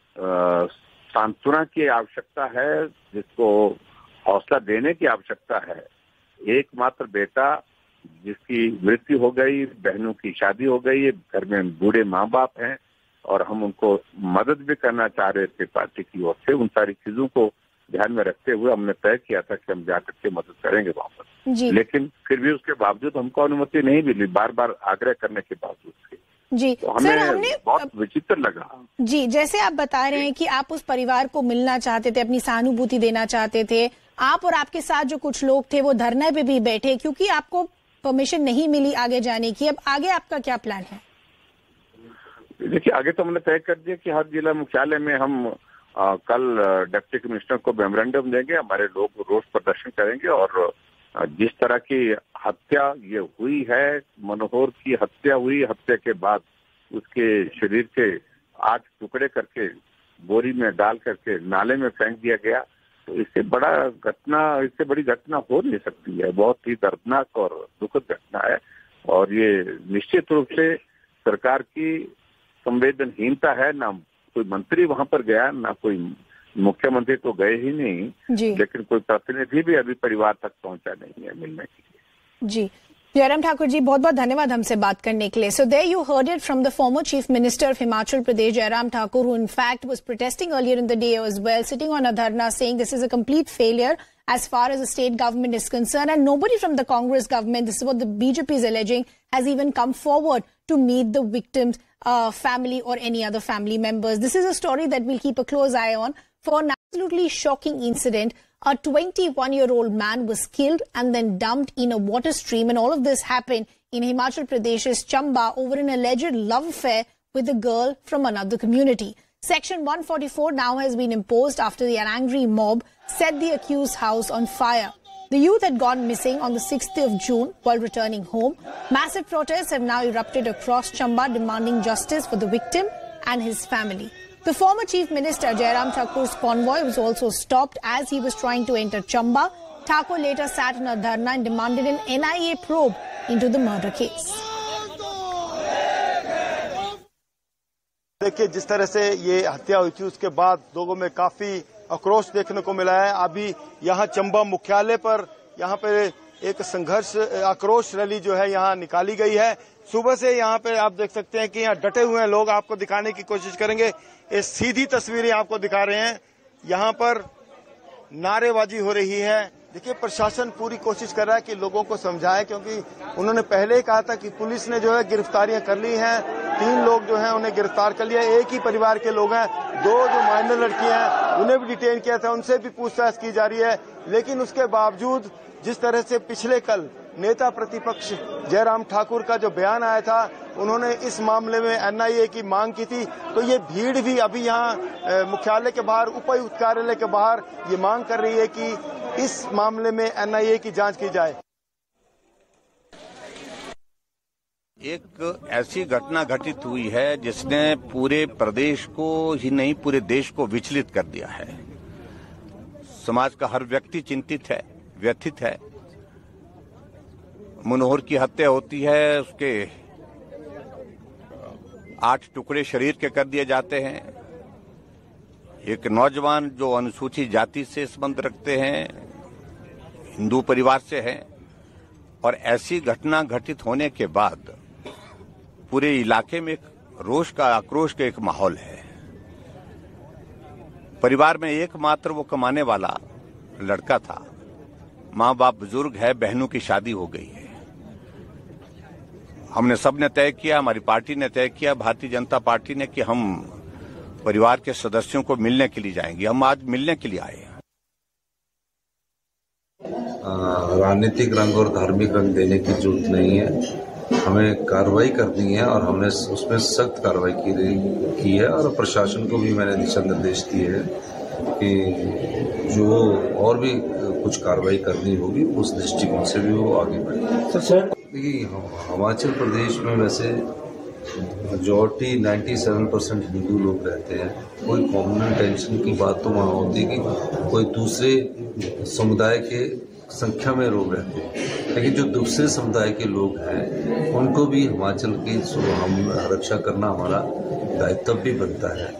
सांत्वना की आवश्यकता है, जिसको हौसला देने की आवश्यकता है, एकमात्र बेटा जिसकी मृत्यु हो गई, बहनों की शादी हो गई, घर में बूढ़े माँ बाप हैं और हम उनको मदद भी करना चाह रहे थे पार्टी की ओर से। उन सारी चीजों को ध्यान में रखते हुए हमने तय किया था कि हम जाकर के मदद करेंगे वहां पर। लेकिन फिर भी उसके बावजूद हमको अनुमति नहीं मिली, बार बार आग्रह करने के बावजूद। जी, तो हमें सर हमने बहुत विचित्र लगा। जी, जैसे आप बता रहे हैं कि आप उस परिवार को मिलना चाहते थे, अपनी सहानुभूति देना चाहते थे, आप और आपके साथ जो कुछ लोग थे वो धरने पे भी बैठे क्योंकि आपको परमिशन नहीं मिली आगे जाने की। अब आगे आपका क्या प्लान है? देखिए, आगे तो हमने तय कर दिया कि हर जिला मुख्यालय में हम आ, कल डिप्टी कमिश्नर को मेमोरेंडम देंगे, हमारे लोग रोष प्रदर्शन करेंगे और जिस तरह की हत्या ये हुई है, मनोहर की हत्या हुई, हत्या के बाद उसके शरीर के आठ टुकड़े करके बोरी में डाल करके नाले में फेंक दिया गया, तो इससे बड़ा घटना, इससे बड़ी घटना हो नहीं सकती है। बहुत ही दर्दनाक और दुखद घटना है और ये निश्चित रूप से सरकार की संवेदनहीनता है। ना कोई मंत्री वहां पर गया, ना कोई मुख्यमंत्री तो गए ही नहीं, लेकिन कोई प्रतिनिधि भी अभी परिवार तक पहुंचा नहीं है मिलने के लिए। जी, जयराम ठाकुर जी, बहुत बहुत धन्यवाद हमसे बात करने के लिए। So there you heard it from the former Chief Minister of Himachal Pradesh, Jairam Thakur, who in fact was protesting earlier in the day as well, sitting on a dharna saying this is a complete failure as far as the state government is concerned, and nobody from the Congress government, this is what the B J P is alleging, has even come forward to meet the victims' uh, family or any other family members. This is a story that we'll keep a close eye on. For an absolutely shocking incident, a twenty-one-year-old man was killed and then dumped in a water stream, and all of this happened in Himachal Pradesh's Chamba over an alleged love affair with a girl from another community. Section one forty-four now has been imposed after the angry mob set the accused's house on fire. The youth had gone missing on the sixth of June while returning home. Massive protests have now erupted across Chamba demanding justice for the victim and his family. The former Chief Minister Jairam Thakur's convoy was also stopped as he was trying to enter Chamba. Thakur later sat in a dharna and demanded an N I A probe into the murder case. देखिए, जिस तरह से ये हत्या हुई थी उसके बाद लोगों में काफी आक्रोश देखने को मिला है। अभी यहाँ चंबा मुख्यालय पर यहाँ पे एक संघर्ष आक्रोश रैली जो है यहाँ निकाली गई है। सुबह से यहाँ पे आप देख सकते हैं कि यहाँ डटे हुए हैं लोग। आपको दिखाने की कोशिश करेंगे, ये सीधी तस्वीरें आपको दिखा रहे हैं। यहाँ पर नारेबाजी हो रही है। देखिए, प्रशासन पूरी कोशिश कर रहा है कि लोगों को समझाए, क्योंकि उन्होंने पहले ही कहा था कि पुलिस ने जो है गिरफ्तारियां कर ली हैं। तीन लोग जो हैं उन्हें गिरफ्तार कर लिया। एक ही परिवार के लोग हैं। दो जो माइनर लड़कियां हैं उन्हें भी डिटेन किया था, उनसे भी पूछताछ की जा रही है। लेकिन उसके बावजूद जिस तरह से पिछले कल नेता प्रतिपक्ष जयराम ठाकुर का जो बयान आया था, उन्होंने इस मामले में एनआईए की मांग की थी, तो ये भीड़ भी अभी यहाँ मुख्यालय के बाहर, उपायुक्त कार्यालय के बाहर ये मांग कर रही है कि इस मामले में एनआईए की जांच की जाए। एक ऐसी घटना घटित हुई है जिसने पूरे प्रदेश को ही नहीं पूरे देश को विचलित कर दिया है। समाज का हर व्यक्ति चिंतित है, व्यथित है। मनोहर की हत्या होती है, उसके आठ टुकड़े शरीर के कर दिए जाते हैं। एक नौजवान जो अनुसूचित जाति से संबंध रखते हैं, हिंदू परिवार से हैं, और ऐसी घटना घटित होने के बाद पूरे इलाके में एक रोष का, आक्रोश का एक माहौल है। परिवार में एकमात्र वो कमाने वाला लड़का था। माँ बाप बुजुर्ग है, बहनों की शादी हो गई है। हमने सबने तय किया, हमारी पार्टी ने तय किया, भारतीय जनता पार्टी ने, कि हम परिवार के सदस्यों को मिलने के लिए जाएंगे। हम आज मिलने के लिए आए हैं। राजनीतिक रंग और धार्मिक रंग देने की जरूरत नहीं है। हमें कार्रवाई करनी है और हमने उसमें सख्त कार्रवाई की, की है और प्रशासन को भी मैंने दिशा निर्देश दिए हैं कि जो और भी कुछ कार्रवाई करनी होगी उस दृष्टिकोण से भी वो आगे बढ़े। सर देखिए, हिमाचल प्रदेश में वैसे मेजॉरिटी सत्तानवे परसेंट हिंदू लोग रहते हैं। कोई कॉमन टेंशन की बात तो वहाँ होती कि कोई दूसरे समुदाय के संख्या में लोग रहते हैं, लेकिन जो दूसरे समुदाय के लोग हैं उनको भी हिमाचल की हम रक्षा करना हमारा दायित्व भी बनता है।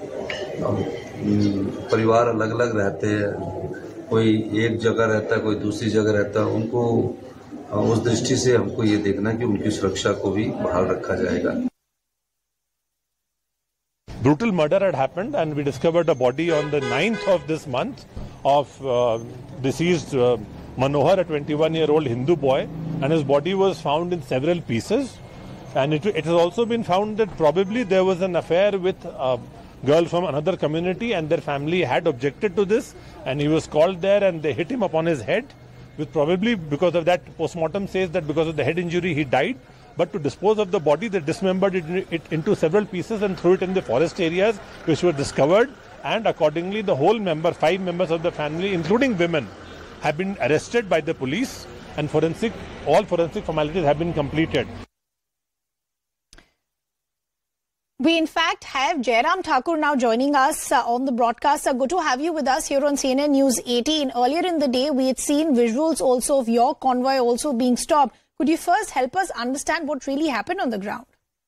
परिवार अलग अलग रहते हैं, कोई एक जगह रहता है, कोई दूसरी जगह रहता है। उनको उस दृष्टि से हमको ये देखना कि उनकी सुरक्षा को भी बहाल रखा जाएगा। Brutal murder had happened and we discovered a body on the ninth of this month of uh, deceased uh, Manohar, a twenty-one year old Hindu boy, and his body was found in several pieces. And it, it has also been found that probably there was an affair with a girl from another community, and their family had objected to this, and he was called there and they hit him upon his head, with probably because of that, postmortem says that because of the head injury he died. But to dispose of the body, they dismembered it, it into several pieces and threw it in the forest areas which were discovered, and accordingly the whole member, five members of the family, including women, have been arrested by the police, and forensic, all forensic formalities have been completed. We in fact have Jairam Thakur now joining us uh, on the broadcast. Uh, good to have you with us here on C N N News eighteen. Earlier in the day, we had seen visuals also of your convoy also being stopped. Could you first help us understand what really happened on the ground?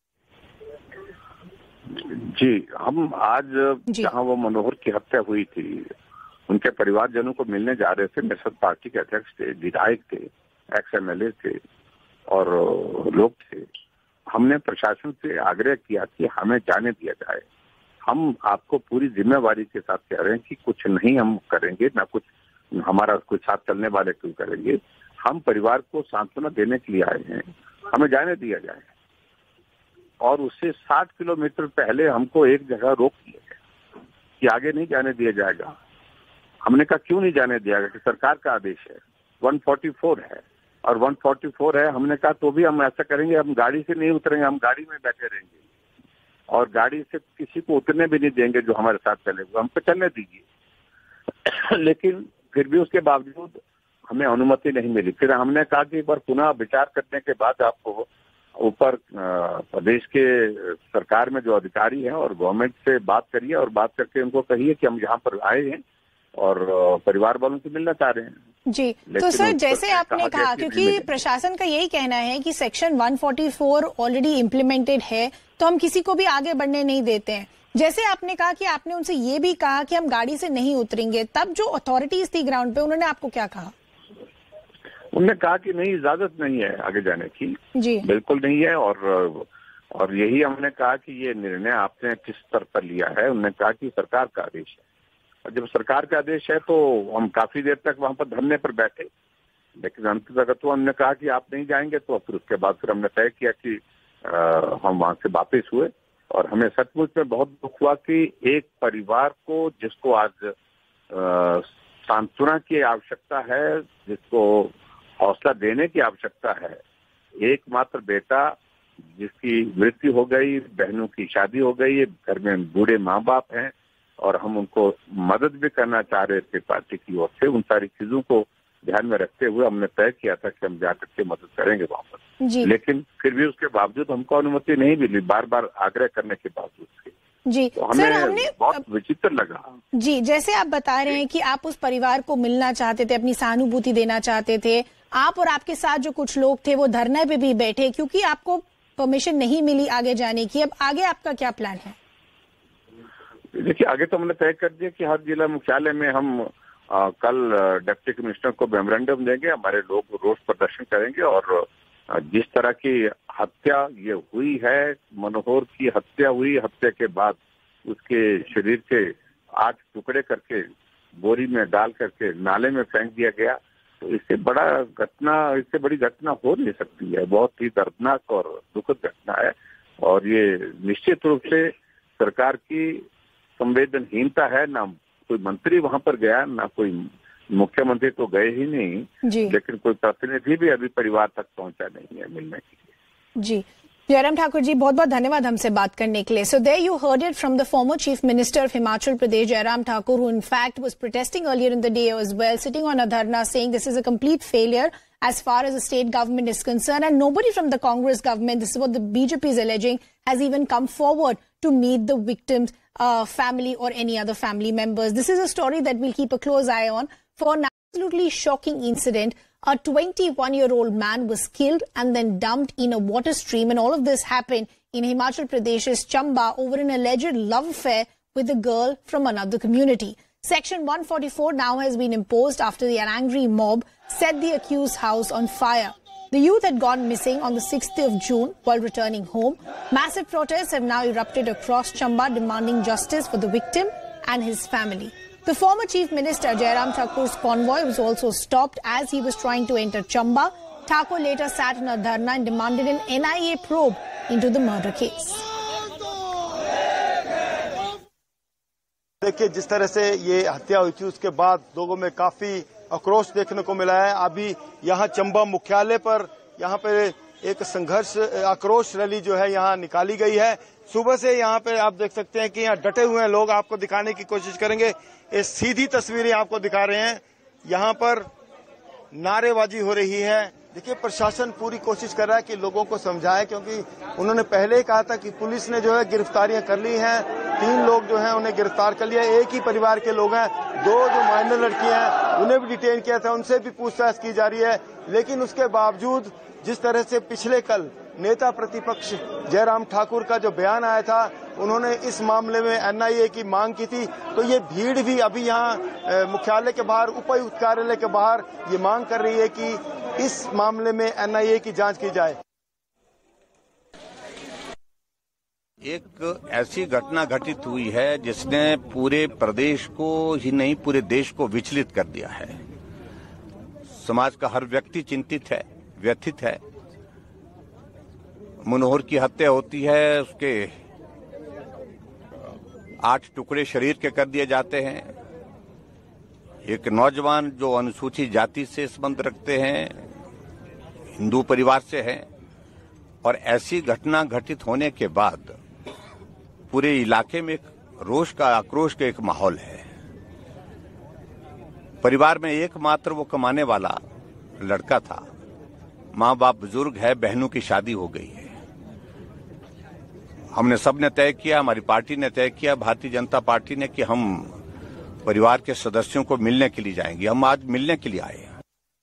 जी, हम आज जहां वो मनोहर की हत्या हुई थी, उनके परिवारजनों को मिलने जा रहे थे। निषद पार्टी के अध्यक्ष थे, विधायक थे, एक्स एमएलए थे और लोग थे। हमने प्रशासन से आग्रह किया कि हमें जाने दिया जाए। हम आपको पूरी जिम्मेवारी के साथ कह रहे हैं कि कुछ नहीं हम करेंगे, ना कुछ हमारा कुछ साथ चलने वाले क्यों करेंगे। हम परिवार को सांत्वना देने के लिए आए हैं, हमें जाने दिया जाए। और उससे साठ किलोमीटर पहले हमको एक जगह रोक दिया गया कि आगे नहीं जाने दिया जाएगा। हमने कहा क्यों नहीं जाने दिया गया, कि सरकार का आदेश है, एक सौ चौवालीस है और एक सौ चौवालीस है। हमने कहा तो भी हम ऐसा करेंगे, हम गाड़ी से नहीं उतरेंगे, हम गाड़ी में बैठे रहेंगे और गाड़ी से किसी को उतरने भी नहीं देंगे जो हमारे साथ चले, हमको चलने दीजिए। लेकिन फिर भी उसके बावजूद हमें अनुमति नहीं मिली। फिर हमने कहा कि एक बार पुनः विचार करने के बाद आपको ऊपर प्रदेश के सरकार में जो अधिकारी हैं और गवर्नमेंट से बात करिए और बात करके उनको कहिए कि हम यहाँ पर आए हैं और परिवार वालों से मिलना चाह रहे हैं। जी, तो सर जैसे आपने कहा, क्योंकि प्रशासन का यही कहना है कि सेक्शन एक सौ चौवालीस ऑलरेडी इम्प्लीमेंटेड है, तो हम किसी को भी आगे बढ़ने नहीं देते हैं। जैसे आपने कहा कि आपने उनसे ये भी कहा कि हम गाड़ी से नहीं उतरेंगे, तब जो अथॉरिटीज थी ग्राउंड पे, उन्होंने आपको क्या कहा? उन्होंने कहा कि नहीं, इजाजत नहीं है आगे जाने की, जी बिल्कुल नहीं है। और और यही हमने कहा कि ये निर्णय आपने किस स्तर पर लिया है। उन्होंने कहा कि सरकार का आदेश है, और जब सरकार का आदेश है तो हम काफी देर तक वहां पर धरने पर बैठे, लेकिन अंततः तो हमने कहा कि आप नहीं जाएंगे। तो फिर उसके बाद फिर हमने तय किया कि आ, हम वहां से वापस हुए। और हमें सचमुच में बहुत दुख हुआ कि एक परिवार को, जिसको आज सांत्वना की आवश्यकता है, जिसको हौसला देने की आवश्यकता है, एकमात्र बेटा जिसकी मृत्यु हो गई, बहनों की शादी हो गई, घर में बूढ़े माँ बाप हैं, और हम उनको मदद भी करना चाह रहे थे पार्टी की ओर से। उन सारी चीजों को ध्यान में रखते हुए हमने तय किया था कि हम जाकर के मदद करेंगे वहां पर। लेकिन फिर भी उसके बावजूद हमको अनुमति नहीं मिली, बार बार आग्रह करने के बावजूद। जी तो हमें सर, हमने बहुत विचित्र लगा। जी, जैसे आप बता रहे हैं कि आप उस परिवार को मिलना चाहते थे, अपनी सहानुभूति देना चाहते थे, आप और आपके साथ जो कुछ लोग थे वो धरने पे भी बैठे क्योंकि आपको परमिशन नहीं मिली आगे जाने की। अब आगे आपका क्या प्लान है? देखिए, आगे तो हमने तय कर दिया कि हर जिला मुख्यालय में हम आ, कल डिप्टी कमिश्नर को मेमोरेंडम देंगे, हमारे लोग रोष प्रदर्शन करेंगे। और जिस तरह की हत्या ये हुई है, मनोहर की हत्या हुई, हत्या के बाद उसके शरीर के आठ टुकड़े करके बोरी में डाल करके नाले में फेंक दिया गया, तो इससे बड़ा घटना इससे बड़ी घटना हो नहीं सकती है। बहुत ही दर्दनाक और दुखद घटना है, और ये निश्चित रूप से सरकार की संवेदनहीनता है। ना कोई मंत्री वहां पर गया, ना कोई मुख्यमंत्री तो गए ही नहीं, लेकिन कोई प्रतिनिधि भी अभी परिवार तक पहुंचा नहीं है मिलने के लिए। जी, जयराम ठाकुर जी, बहुत बहुत धन्यवाद हमसे बात करने के लिए। So there you heard it from the former Chief Minister of Himachal Pradesh, Jairam Thakur, who in fact was protesting earlier in the day as well, sitting on a dharna saying this is a complete failure as far as the state government is concerned, and nobody from the Congress government, this is what the B J P is alleging, has even come forward to meet the victims' uh, family or any other family members. This is a story that we'll keep a close eye on. For an absolutely shocking incident, a twenty-one-year-old man was killed and then dumped in a water stream, and all of this happened in Himachal Pradesh's Chamba over an alleged love affair with a girl from another community. Section one forty-four now has been imposed after the angry mob set the accused's house on fire. The youth had gone missing on the sixth of June while returning home. Massive protests have now erupted across Chamba demanding justice for the victim and his family. The former Chief Minister Jairam Thakur's convoy was also stopped as he was trying to enter Chamba. Thakur later sat in a dharna and demanded an N I A probe into the murder case. देखिए, जिस तरह से ये हत्या हुई थी उसके बाद लोगों में काफी आक्रोश देखने को मिला है। अभी यहाँ चंबा मुख्यालय पर यहाँ पे एक संघर्ष आक्रोश रैली जो है यहाँ निकाली गई है। सुबह से यहाँ पे आप देख सकते हैं कि यहाँ डटे हुए हैं लोग। आपको दिखाने की कोशिश करेंगे, ये सीधी तस्वीरें आपको दिखा रहे हैं। यहाँ पर नारेबाजी हो रही है। देखिए, प्रशासन पूरी कोशिश कर रहा है कि लोगों को समझाए, क्योंकि उन्होंने पहले ही कहा था कि पुलिस ने जो है गिरफ्तारियां कर ली हैं। तीन लोग जो हैं उन्हें गिरफ्तार कर लिया। एक ही परिवार के लोग हैं, दो जो माइनर लड़कियां हैं उन्हें भी डिटेन किया था, उनसे भी पूछताछ की जा रही है। लेकिन उसके बावजूद जिस तरह से पिछले कल नेता प्रतिपक्ष जयराम ठाकुर का जो बयान आया था, उन्होंने इस मामले में एन आई ए की मांग की थी, तो ये भीड़ भी अभी यहाँ मुख्यालय के बाहर, उपायुक्त कार्यालय के बाहर ये मांग कर रही है कि इस मामले में एन आई ए की जांच की जाए। एक ऐसी घटना घटित हुई है जिसने पूरे प्रदेश को ही नहीं पूरे देश को विचलित कर दिया है। समाज का हर व्यक्ति चिंतित है, व्यथित है। मनोहर की हत्या होती है, उसके आठ टुकड़े शरीर के कर दिए जाते हैं। एक नौजवान जो अनुसूचित जाति से संबंध रखते हैं, हिंदू परिवार से हैं, और ऐसी घटना घटित होने के बाद पूरे इलाके में एक रोष का, आक्रोश का एक माहौल है। परिवार में एकमात्र वो कमाने वाला लड़का था, माँ बाप बुजुर्ग है, बहनों की शादी हो गई है। हमने सबने तय किया, हमारी पार्टी ने तय किया, भारतीय जनता पार्टी ने, कि हम परिवार के सदस्यों को मिलने के लिए जाएंगे। हम आज मिलने के लिए आए हैं।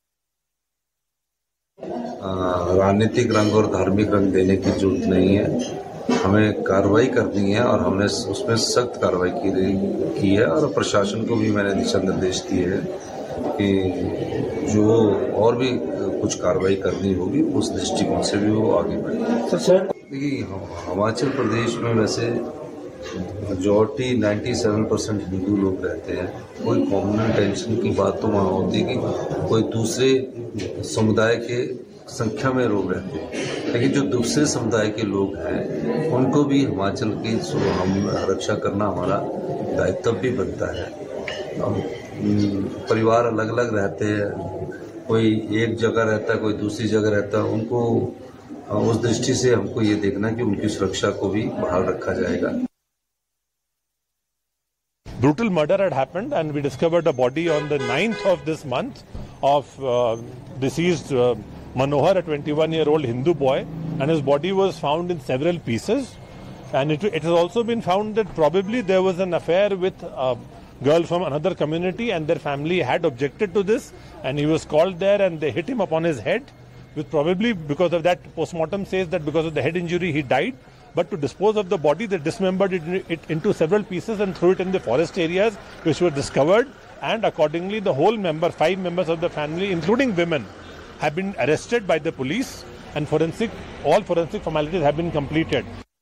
राजनीतिक रंग और धार्मिक रंग देने की जरूरत नहीं है। हमें कार्रवाई करनी है और हमने उसमें सख्त कार्रवाई की की है, और प्रशासन को भी मैंने दिशा निर्देश दिए हैं कि जो और भी कुछ कार्रवाई करनी होगी उस दृष्टिकोण से भी वो आगे बढ़े। सर देखिए, हिमाचल प्रदेश में वैसे मेजॉरिटी सत्तानवे परसेंट हिंदू लोग रहते हैं। कोई कॉमन टेंशन की बात तो वहाँ होती कि कोई दूसरे समुदाय के संख्या में लोग रहते हैं, लेकिन जो दूसरे समुदाय के लोग हैं उनको भी हिमाचल की हम रक्षा करना हमारा दायित्व भी बनता है। परिवार अलग अलग रहते हैं, कोई एक जगह रहता है, कोई दूसरी जगह रहता है, उनको उस दृष्टि से हमको ये देखना कि उनकी सुरक्षा को भी बहाल रखा जाएगा। Brutal murder had happened and we discovered a body on the ninth of this month of uh, deceased uh, Manohar, a twenty-one-year-old Hindu boy, and his body was found in several pieces. And it, it has also been found that probably there was an affair with a girl from another community and their family had objected to this, and he was called there and they hit him upon his head, with probably because of that, postmortem says that because of the head injury he died. But to dispose of the body, they dismembered it, it into several pieces and threw it in the forest areas which were discovered, and accordingly the whole member, five members of the family, including women, have been arrested by the police, and forensic, all forensic formalities have been completed.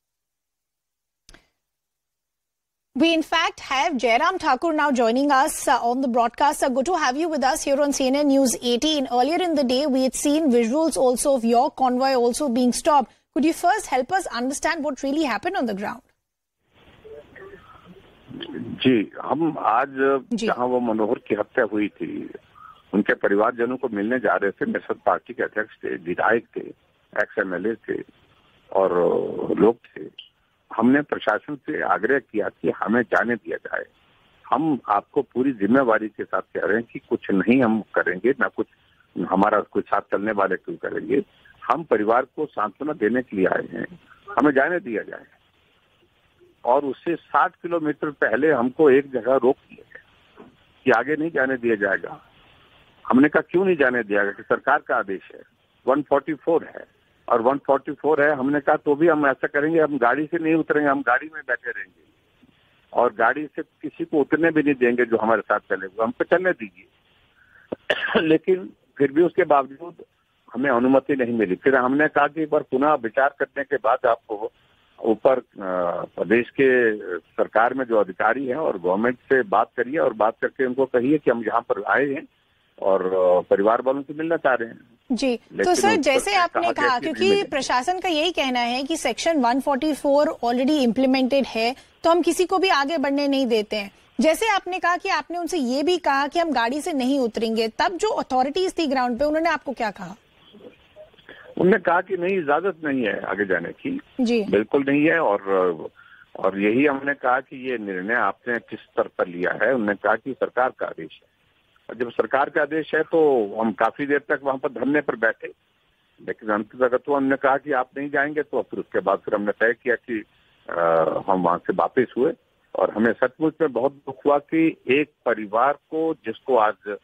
We in fact have Jairam Thakur now joining us uh, on the broadcast. Uh, good to have you with us here on C N N News eighteen. Earlier in the day, we had seen visuals also of your convoy also being stopped. Could you first help us understand what really happened on the ground? जी, हम आज जहां वो मनोहर की हत्या हुई थी, उनके परिवारजनों को मिलने जा रहे थे। निषद पार्टी के अध्यक्ष थे, विधायक थे, एक्स एमएलए थे और लोग थे। हमने प्रशासन से आग्रह किया कि हमें जाने दिया जाए। हम आपको पूरी जिम्मेवारी के साथ कह रहे हैं कि कुछ नहीं हम करेंगे, ना कुछ हमारा कुछ साथ चलने वाले क्यों करेंगे। हम परिवार को सांत्वना देने के लिए आए हैं, हमें जाने दिया जाए। और उससे साठ किलोमीटर पहले हमको एक जगह रोक दिया गया कि आगे नहीं जाने दिया जाएगा। हमने कहा क्यों नहीं जाने दिया गया, कि सरकार का आदेश है, एक सौ चौवालीस है और एक सौ चौवालीस है। हमने कहा तो भी हम ऐसा करेंगे, हम गाड़ी से नहीं उतरेंगे, हम गाड़ी में बैठे रहेंगे और गाड़ी से किसी को उतरने भी नहीं देंगे जो हमारे साथ चले, हमको चलने दीजिए। लेकिन फिर भी उसके बावजूद हमें अनुमति नहीं मिली। फिर हमने कहा कि एक बार पुनः विचार करने के बाद आपको ऊपर प्रदेश के सरकार में जो अधिकारी हैं और गवर्नमेंट से बात करिए और बात करके उनको कहिए कि हम यहाँ पर आए हैं और परिवार वालों से मिलना चाह रहे हैं। जी, तो सर जैसे आपने कहा, क्योंकि प्रशासन का यही कहना है कि सेक्शन एक सौ चौवालीस ऑलरेडी इम्प्लीमेंटेड है, तो हम किसी को भी आगे बढ़ने नहीं देते हैं। जैसे आपने कहा कि आपने उनसे ये भी कहा कि हम गाड़ी से नहीं उतरेंगे, तब जो अथॉरिटीज थी ग्राउंड पे, उन्होंने आपको क्या कहा? उन्होंने कहा कि नहीं, इजाजत नहीं है आगे जाने की। जी, बिल्कुल नहीं है। और और यही हमने कहा कि ये निर्णय आपने किस स्तर पर लिया है। उन्होंने कहा कि सरकार का आदेश है, और जब सरकार का आदेश है तो हम काफी देर तक वहां पर धरने पर बैठे, लेकिन अंततः तो हमने कहा कि आप नहीं जाएंगे। तो फिर उसके बाद फिर हमने तय किया कि आ, हम वहां से वापस हुए। और हमें सचमुच में बहुत दुख हुआ कि एक परिवार को, जिसको आज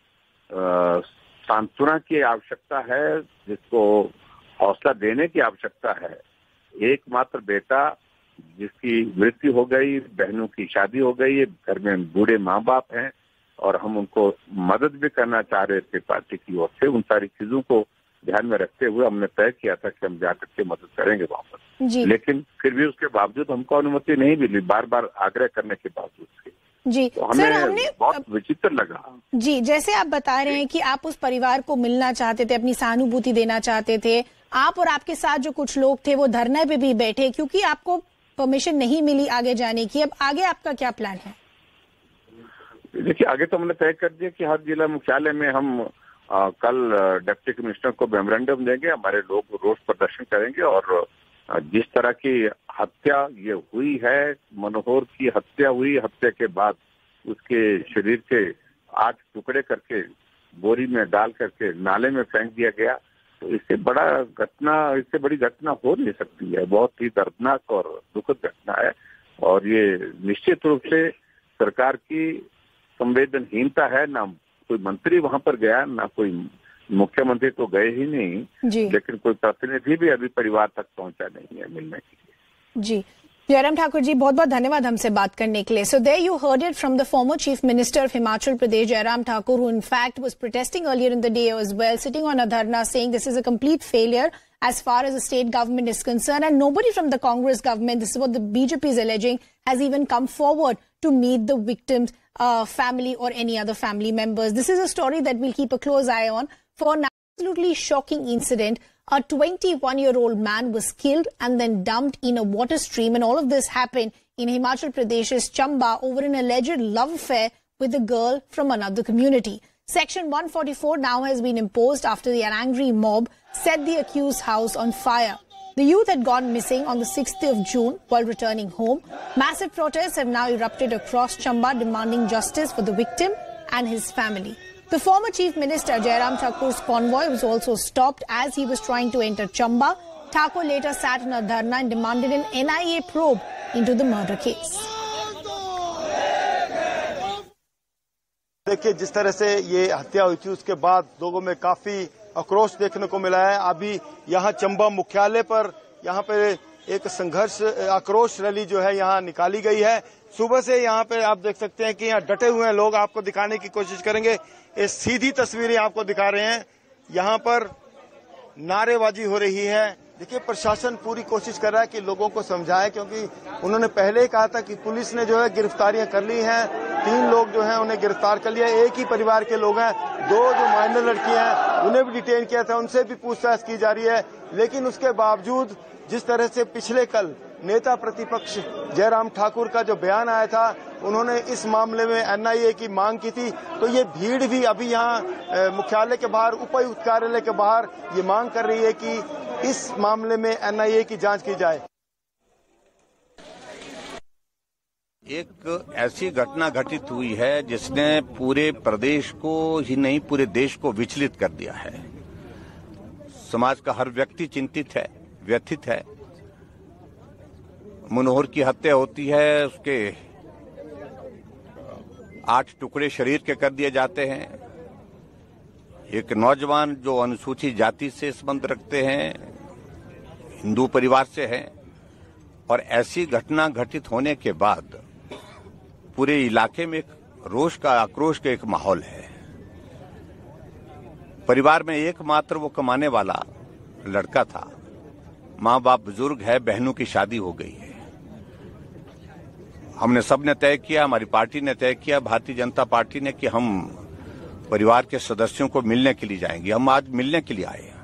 सांत्वना की आवश्यकता है, जिसको हौसला देने की आवश्यकता है, एकमात्र बेटा जिसकी मृत्यु हो गई, बहनों की शादी हो गई, घर में बूढ़े माँ बाप हैं और हम उनको मदद भी करना चाह रहे थे पार्टी की ओर से। उन सारी चीजों को ध्यान में रखते हुए हमने तय किया था कि हम जाकर के मदद करेंगे वहां पर। लेकिन फिर भी उसके बावजूद हमको अनुमति नहीं मिली, बार बार आग्रह करने के बावजूद। जी, तो हमें सर हमने बहुत विचित्र लगा। जी, जैसे आप बता रहे हैं कि आप उस परिवार को मिलना चाहते थे, अपनी सहानुभूति देना चाहते थे, आप और आपके साथ जो कुछ लोग थे वो धरने पे भी बैठे क्योंकि आपको परमिशन नहीं मिली आगे जाने की। अब आगे आपका क्या प्लान है? देखिए, आगे तो हमने तय कर दिया कि हर जिला मुख्यालय में हम आ, कल डिप्टी कमिश्नर को मेमोरेंडम देंगे, हमारे लोग रोष प्रदर्शन करेंगे और जिस तरह की हत्या ये हुई है, मनोहर की हत्या हुई, हत्या के बाद उसके शरीर के आठ टुकड़े करके बोरी में डाल करके नाले में फेंक दिया गया, तो इससे बड़ा घटना, इससे बड़ी घटना हो नहीं सकती है। बहुत ही दर्दनाक और दुखद घटना है और ये निश्चित रूप से सरकार की संवेदनहीनता है। ना कोई मंत्री वहां पर गया, ना कोई मुख्यमंत्री तो गए ही नहीं, लेकिन कोई प्रतिनिधि भी अभी परिवार तक पहुंचा नहीं है मिलने के लिए। जी, जयराम ठाकुर जी, बहुत बहुत धन्यवाद हमसे बात करने के लिए. So there you heard it from the former Chief Minister of Himachal Pradesh, Jairam Thakur, who in fact was protesting earlier in the day as well, sitting on a dharna saying this is a complete failure as far as the state government is concerned, and nobody from the Congress government, this is what the B J P is alleging, has even come forward to meet the victim's uh, family or any other family members. This is a story that we'll keep a close eye on. For an absolutely shocking incident, a twenty-one-year-old man was killed and then dumped in a water stream, and all of this happened in Himachal Pradesh's Chamba over an alleged love affair with a girl from another community. Section one forty-four now has been imposed after the an angry mob set the accused's house on fire. The youth had gone missing on the sixth of June while returning home. Massive protests have now erupted across Chamba demanding justice for the victim and his family. The former Chief Minister Jairam Thakur's convoy was also stopped as he was trying to enter Chamba. Thakur later sat in a dharna and demanded an N I A probe into the murder case. देखिए, जिस तरह से ये हत्या हुई थी उसके बाद लोगों में काफी आक्रोश देखने को मिला है. अभी यहाँ चंबा मुख्यालय पर यहाँ पे एक संघर्ष आक्रोश रैली जो है यहाँ निकाली गई है. सुबह से यहाँ पे आप देख सकते हैं कि यहाँ डटे हुए हैं लोग. आपको दिखाने की कोशिश करेंगे, ये सीधी तस्वीरें आपको दिखा रहे हैं. यहाँ पर नारेबाजी हो रही है. देखिए, प्रशासन पूरी कोशिश कर रहा है कि लोगों को समझाए, क्योंकि उन्होंने पहले ही कहा था कि पुलिस ने जो है गिरफ्तारियां कर ली हैं. तीन लोग जो हैं उन्हें गिरफ्तार कर लिया. एक ही परिवार के लोग हैं. दो जो माइनर लड़कियां हैं उन्हें भी डिटेन किया था, उनसे भी पूछताछ की जा रही है. लेकिन उसके बावजूद जिस तरह से पिछले कल नेता प्रतिपक्ष जयराम ठाकुर का जो बयान आया था, उन्होंने इस मामले में एन आई ए की मांग की थी, तो ये भीड़ भी अभी यहाँ मुख्यालय के बाहर, उपायुक्त कार्यालय के बाहर ये मांग कर रही है कि इस मामले में एन आई ए की जांच की जाए. एक ऐसी घटना घटित हुई है जिसने पूरे प्रदेश को ही नहीं पूरे देश को विचलित कर दिया है. समाज का हर व्यक्ति चिंतित है, व्यथित है. मनोहर की हत्या होती है, उसके आठ टुकड़े शरीर के कर दिए जाते हैं. एक नौजवान जो अनुसूचित जाति से संबंध रखते हैं, हिंदू परिवार से हैं, और ऐसी घटना घटित होने के बाद पूरे इलाके में एक रोष का, आक्रोश का एक माहौल है. परिवार में एकमात्र वो कमाने वाला लड़का था. माँ बाप बुजुर्ग है, बहनों की शादी हो गई है. हमने सबने तय किया, हमारी पार्टी ने तय किया, भारतीय जनता पार्टी ने, कि हम परिवार के सदस्यों को मिलने के लिए जाएंगे. हम आज मिलने के लिए आए हैं.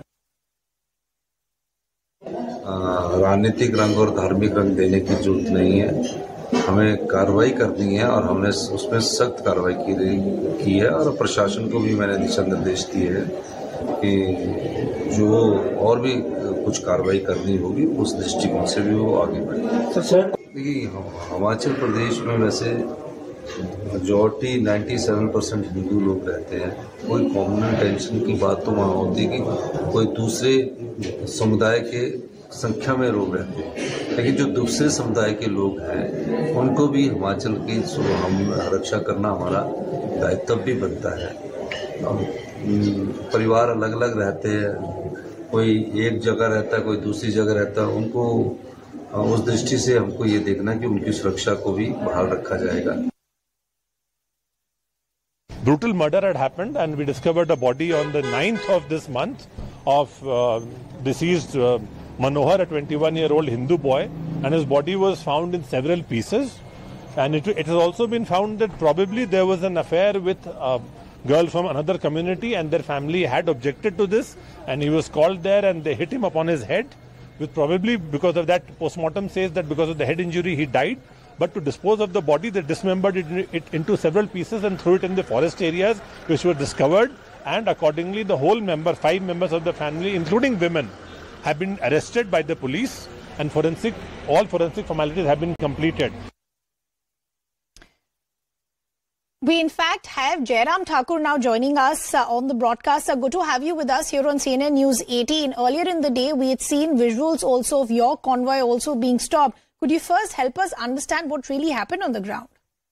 राजनीतिक रंग और धार्मिक रंग देने की जरूरत नहीं है. हमें कार्रवाई करनी है और हमने उसमें सख्त कार्रवाई की, की है. और प्रशासन को भी मैंने दिशा निर्देश दिए हैं कि जो और भी कुछ कार्रवाई करनी होगी उस दृष्टिकोण से भी वो आगे बढ़े. सर, देखिए, हिमाचल प्रदेश में वैसे मेजॉरिटी सत्तानवे परसेंट हिंदू लोग रहते हैं. कोई कॉमन टेंशन की बात तो वहाँ होती है कि कोई दूसरे समुदाय के संख्या में लोग रहते हैं, लेकिन जो दूसरे समुदाय के लोग हैं उनको भी हिमाचल की हम रक्षा करना हमारा दायित्व भी बनता है. परिवार अलग अलग रहते हैं, कोई एक जगह रहता है, कोई दूसरी जगह रहता है. उनको उस दृष्टि से हमको ये देखना है कि उनकी सुरक्षा को भी बहाल रखा जाएगा. Brutal murder had happened, and we discovered a body on the ninth of this month of uh, deceased uh, Manohar, a twenty-one-year-old Hindu boy, and his body was found in several pieces. And it, it has also been found that probably there was an affair with a girl from another community, and their family had objected to this, and he was called there and they hit him upon his head. With probably because of that, postmortem says that because of the head injury he died. But to dispose of the body, they dismembered it, it into several pieces and threw it in the forest areas, which were discovered. And accordingly, the whole member, five members of the family, including women, have been arrested by the police, and forensic, all forensic formalities have been completed. We in fact have Jairam Thakur now joining us uh, on the broadcast. Uh, good to have you with us here on C N N News eighteen. Earlier in the day, we had seen visuals also of your convoy also being stopped. Could you first help us understand what really happened on the ground?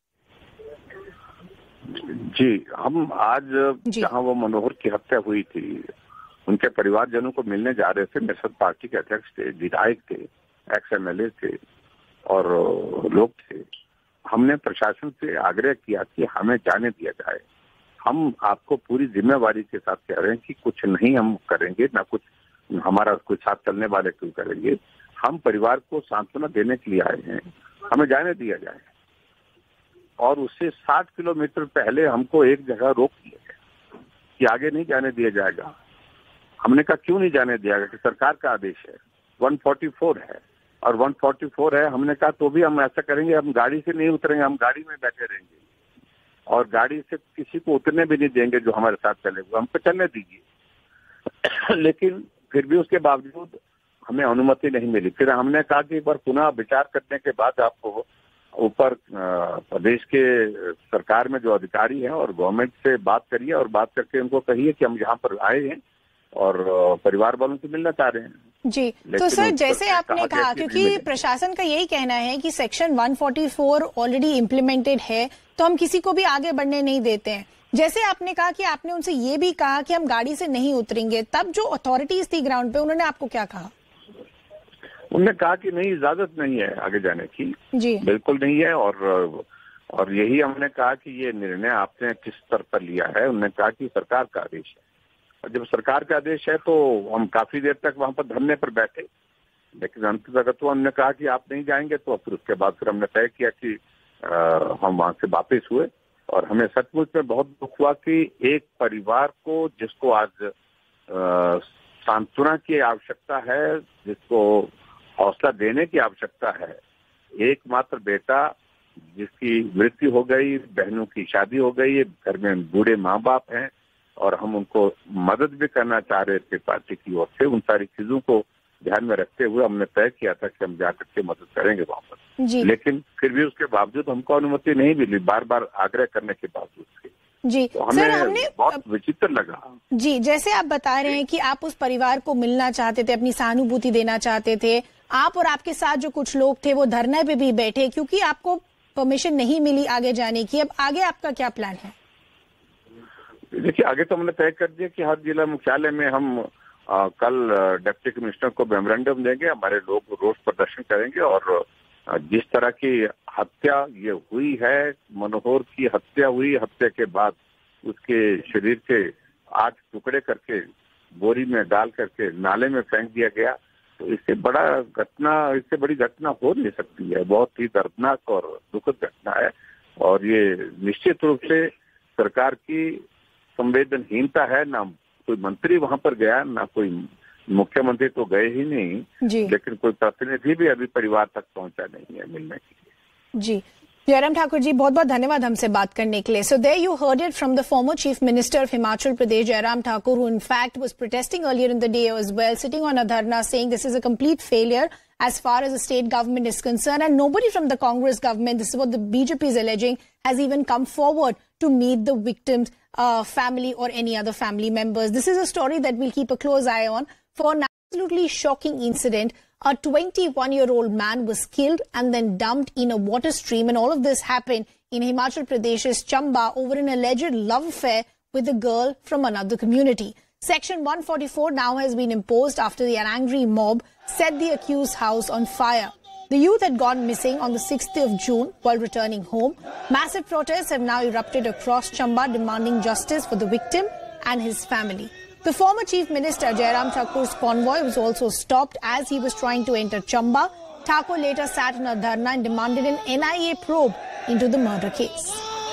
जी, हम आज जहां वो मनोहर की हत्या हुई थी, उनके परिवारजनों को मिलने जा रहे थे. निषद पार्टी के अध्यक्ष थे, विधायक थे, एक्स एम एल ए थे, और लोग थे। हमने प्रशासन से आग्रह किया कि हमें जाने दिया जाए। हम आपको पूरी जिम्मेवारी के साथ कह रहे हैं कि कुछ नहीं हम करेंगे, ना कुछ हमारा कुछ साथ चलने वाले क्यों करेंगे। हम परिवार को सांत्वना देने के लिए आए हैं, हमें जाने दिया जाए। और उससे साठ किलोमीटर पहले हमको एक जगह रोक दिया गया कि आगे नहीं जाने दिया जाएगा। हमने कहा क्यों नहीं जाने दिया गया कि सरकार का आदेश है, एक सौ चौवालीस है और एक सौ चौवालीस है। हमने कहा तो भी हम ऐसा करेंगे, हम गाड़ी से नहीं उतरेंगे, हम गाड़ी में बैठे रहेंगे और गाड़ी से किसी को उतरने भी नहीं देंगे जो हमारे साथ चले हुए, हमको चलने दीजिए। लेकिन फिर भी उसके बावजूद हमें अनुमति नहीं मिली। फिर हमने कहा कि एक बार पुनः विचार करने के बाद आपको ऊपर प्रदेश के सरकार में जो अधिकारी हैं और गवर्नमेंट से बात करिए और बात करके उनको कहिए कि हम यहाँ पर आए हैं और परिवार वालों से मिलना चाह रहे हैं। जी, तो सर जैसे आपने कहा, क्योंकि प्रशासन का यही कहना है कि सेक्शन एक सौ चौवालीस ऑलरेडी इम्प्लीमेंटेड है तो हम किसी को भी आगे बढ़ने नहीं देते हैं। जैसे आपने कहा कि आपने उनसे ये भी कहा कि हम गाड़ी से नहीं उतरेंगे, तब जो अथॉरिटीज थी ग्राउंड पे उन्होंने आपको क्या कहा? उन्होंने कहा कि नहीं, इजाजत नहीं है आगे जाने की, जी बिल्कुल नहीं है। और और यही हमने कहा कि ये निर्णय आपने किस स्तर पर लिया है। उन्होंने कहा कि सरकार का आदेश है और जब सरकार का आदेश है तो हम काफी देर तक वहां पर धरने पर बैठे, लेकिन अंततः तो हमने कहा कि आप नहीं जाएंगे। तो फिर उसके बाद फिर हमने तय किया कि आ, हम वहां से वापस हुए और हमें सचमुच में बहुत दुख हुआ कि एक परिवार को जिसको आज सांत्वना की आवश्यकता है, जिसको हौसला देने की आवश्यकता है, एकमात्र बेटा जिसकी मृत्यु हो गई, बहनों की शादी हो गई, घर में बूढ़े माँ बाप हैं और हम उनको मदद भी करना चाह रहे थे पार्टी की ओर से। उन सारी चीजों को ध्यान में रखते हुए हमने तय किया था कि हम जाकर के मदद करेंगे वहां पर। लेकिन फिर भी उसके बावजूद हमको अनुमति नहीं मिली, बार बार आग्रह करने के बावजूद। जी तो हमें सर, हमने बहुत विचित्र लगा। जी, जैसे आप बता रहे हैं कि आप उस परिवार को मिलना चाहते थे, अपनी सहानुभूति देना चाहते थे, आप और आपके साथ जो कुछ लोग थे वो धरने पे भी बैठे क्योंकि आपको परमिशन नहीं मिली आगे जाने की। अब आगे आपका क्या प्लान है? देखिए, आगे तो हमने तय कर दिया कि हर जिला मुख्यालय में हम आ, कल डिप्टी कमिश्नर को मेमोरेंडम देंगे, हमारे लोग रोष प्रदर्शन करेंगे और जिस तरह की हत्या ये हुई है, मनोहर की हत्या हुई, हत्या के बाद उसके शरीर के आठ टुकड़े करके बोरी में डाल करके नाले में फेंक दिया गया, तो इससे बड़ा घटना इससे बड़ी घटना हो नहीं सकती है। बहुत ही दर्दनाक और दुखद घटना है और ये निश्चित रूप से सरकार की संवेदनहीनता है। ना कोई मंत्री वहां पर गया, ना कोई मुख्यमंत्री तो गए ही नहीं, लेकिन कोई प्रतिनिधि भी अभी परिवार तक पहुंचा नहीं है मिलने के लिए। जी, जयराम ठाकुर जी, बहुत बहुत धन्यवाद हमसे बात करने के लिए। So there you heard it from the former Chief Minister of Himachal Pradesh, Jairam Thakur, who in fact was protesting earlier in the day as well, sitting on a dharna saying this is a complete failure as far as the state government is concerned, and nobody from the Congress government, this is what the B J P is alleging, has even come forward to meet the victim's uh, family or any other family members. This is a story that we'll keep a close eye on. For an absolutely shocking incident, a twenty-one-year-old man was killed and then dumped in a water stream, and all of this happened in Himachal Pradesh's Chamba over an alleged love affair with a girl from another community. Section one forty-four now has been imposed after the, an angry mob set the accused's house on fire. The youth had gone missing on the sixth of June while returning home. Massive protests have now erupted across Chamba demanding justice for the victim and his family. The former Chief Minister Jairam Thakur's convoy was also stopped as he was trying to enter Chamba. Thakur later sat in a dharna and demanded an N I A probe into the murder case.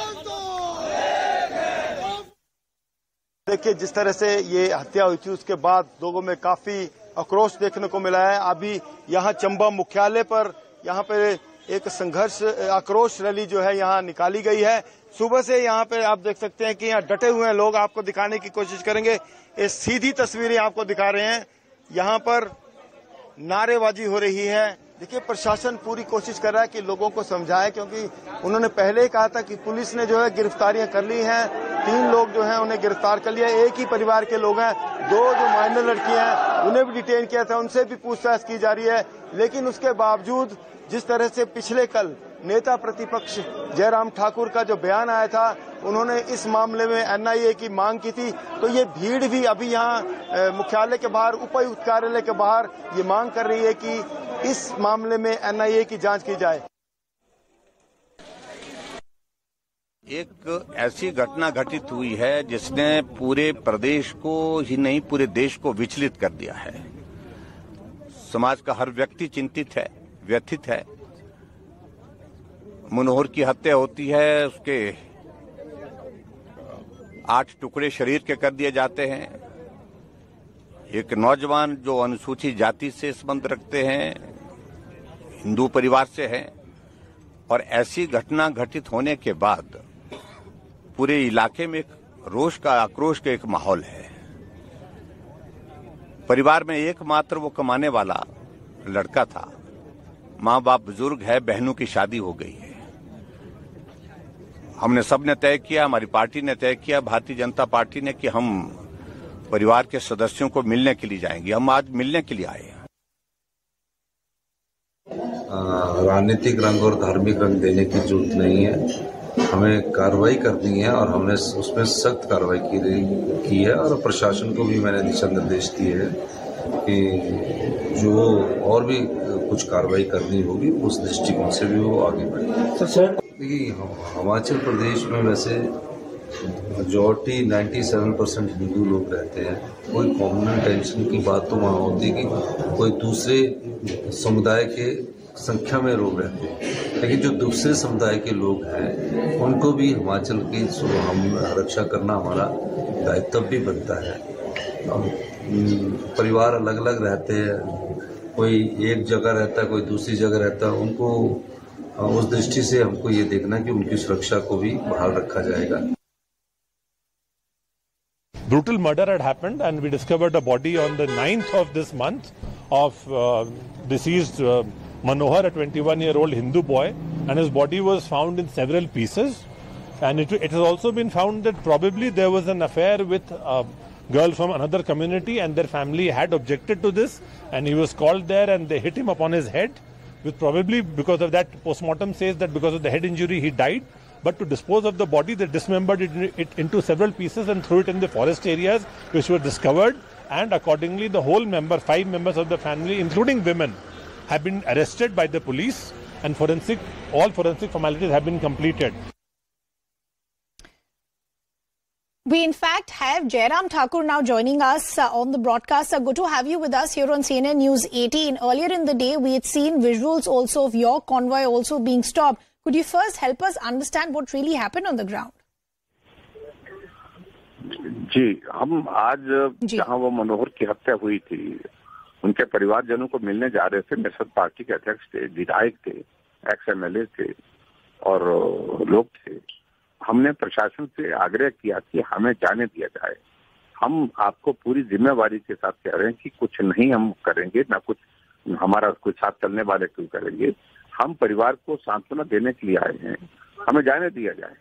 देखिए, जिस तरह से ये हत्या हुई थी उसके बाद लोगों में काफी आक्रोश देखने को मिला है। अभी यहाँ चंबा मुख्यालय पर यहाँ पे एक संघर्ष आक्रोश रैली जो है यहाँ निकाली गई है। सुबह से यहाँ पे आप देख सकते हैं कि यहाँ डटे हुए हैं लोग। आपको दिखाने की कोशिश करेंगे, ये सीधी तस्वीरें आपको दिखा रहे हैं। यहाँ पर नारेबाजी हो रही है। देखिए, प्रशासन पूरी कोशिश कर रहा है कि लोगों को समझाए, क्योंकि उन्होंने पहले ही कहा था कि पुलिस ने जो है गिरफ्तारियां कर ली हैं। तीन लोग जो हैं उन्हें गिरफ्तार कर लिया। एक ही परिवार के लोग हैं। दो जो माइनर लड़कियां हैं उन्हें भी डिटेन किया था, उनसे भी पूछताछ की जा रही है। लेकिन उसके बावजूद जिस तरह से पिछले कल नेता प्रतिपक्ष जयराम ठाकुर का जो बयान आया था, उन्होंने इस मामले में एन आई ए की मांग की थी, तो ये भीड़ भी अभी यहाँ मुख्यालय के बाहर, उपायुक्त कार्यालय के बाहर ये मांग कर रही है कि इस मामले में एनआईए की जांच की जाए। एक ऐसी घटना घटित हुई है जिसने पूरे प्रदेश को ही नहीं पूरे देश को विचलित कर दिया है। समाज का हर व्यक्ति चिंतित है, व्यथित है। मनोहर की हत्या होती है, उसके आठ टुकड़े शरीर के कर दिए जाते हैं। एक नौजवान जो अनुसूचित जाति से संबंध रखते हैं, हिंदू परिवार से हैं, और ऐसी घटना घटित होने के बाद पूरे इलाके में एक रोष का, आक्रोश का एक माहौल है। परिवार में एकमात्र वो कमाने वाला लड़का था, माँ बाप बुजुर्ग है, बहनों की शादी हो गई है। हमने सबने तय किया, हमारी पार्टी ने तय किया, भारतीय जनता पार्टी ने, कि हम परिवार के सदस्यों को मिलने के लिए जाएंगे। हम आज मिलने के लिए आए हैं। राजनीतिक रंग और धार्मिक रंग देने की जरूरत नहीं है। हमें कार्रवाई करनी है और हमने उसमें सख्त कार्रवाई की की है और प्रशासन को भी मैंने दिशा निर्देश दिए हैं कि जो और भी कुछ कार्रवाई करनी होगी उस दृष्टिकोण से भी वो आगे बढ़े। सर देखिए, हिमाचल प्रदेश में वैसे मेजॉरिटी सत्तानवे परसेंट हिंदू लोग रहते हैं। कोई कॉमन टेंशन की बात तो वहाँ होती है कि कोई दूसरे समुदाय के संख्या में लोग रहते हैं, लेकिन जो दूसरे समुदाय के लोग हैं उनको भी हिमाचल की हम रक्षा करना हमारा दायित्व भी बनता है। परिवार अलग अलग रहते हैं, कोई एक जगह रहता है, कोई दूसरी जगह रहता है। उनको उस दृष्टि से हमको ये देखना है कि उनकी सुरक्षा को भी बहाल रखा जाएगा। Brutal murder had happened and we discovered a body on the ninth of this month of uh, deceased uh, Manohar, a twenty-one-year-old Hindu boy, and his body was found in several pieces. And it, it has also been found that probably there was an affair with a girl from another community, and their family had objected to this, and he was called there and they hit him upon his head, with probably because of that, postmortem says that because of the head injury he died. But to dispose of the body, they dismembered it, it into several pieces and threw it in the forest areas, which were discovered. And accordingly, the whole member, five members of the family, including women, have been arrested by the police, and forensic, all forensic formalities have been completed. We in fact have Jairam Thakur now joining us uh, on the broadcast. Uh, good to have you with us here on C N N News eighteen. Earlier in the day, we had seen visuals also of your convoy also being stopped. Could you first help us understand what really happened on the ground? जी, हम आज जहां वो मनोहर की हत्या हुई थी, उनके परिवारजनों को मिलने जा रहे थे। निषद पार्टी के अध्यक्ष थे, विधायक थे, एक्स एमएलए थे और लोग थे। हमने प्रशासन से आग्रह किया कि हमें जाने दिया जाए। हम आपको पूरी जिम्मेवारी के साथ कह रहे हैं कि कुछ नहीं हम करेंगे, ना कुछ हमारा कुछ साथ चलने वाले क्यों करेंगे। हम परिवार को सांत्वना देने के लिए आए हैं, हमें जाने दिया जाए।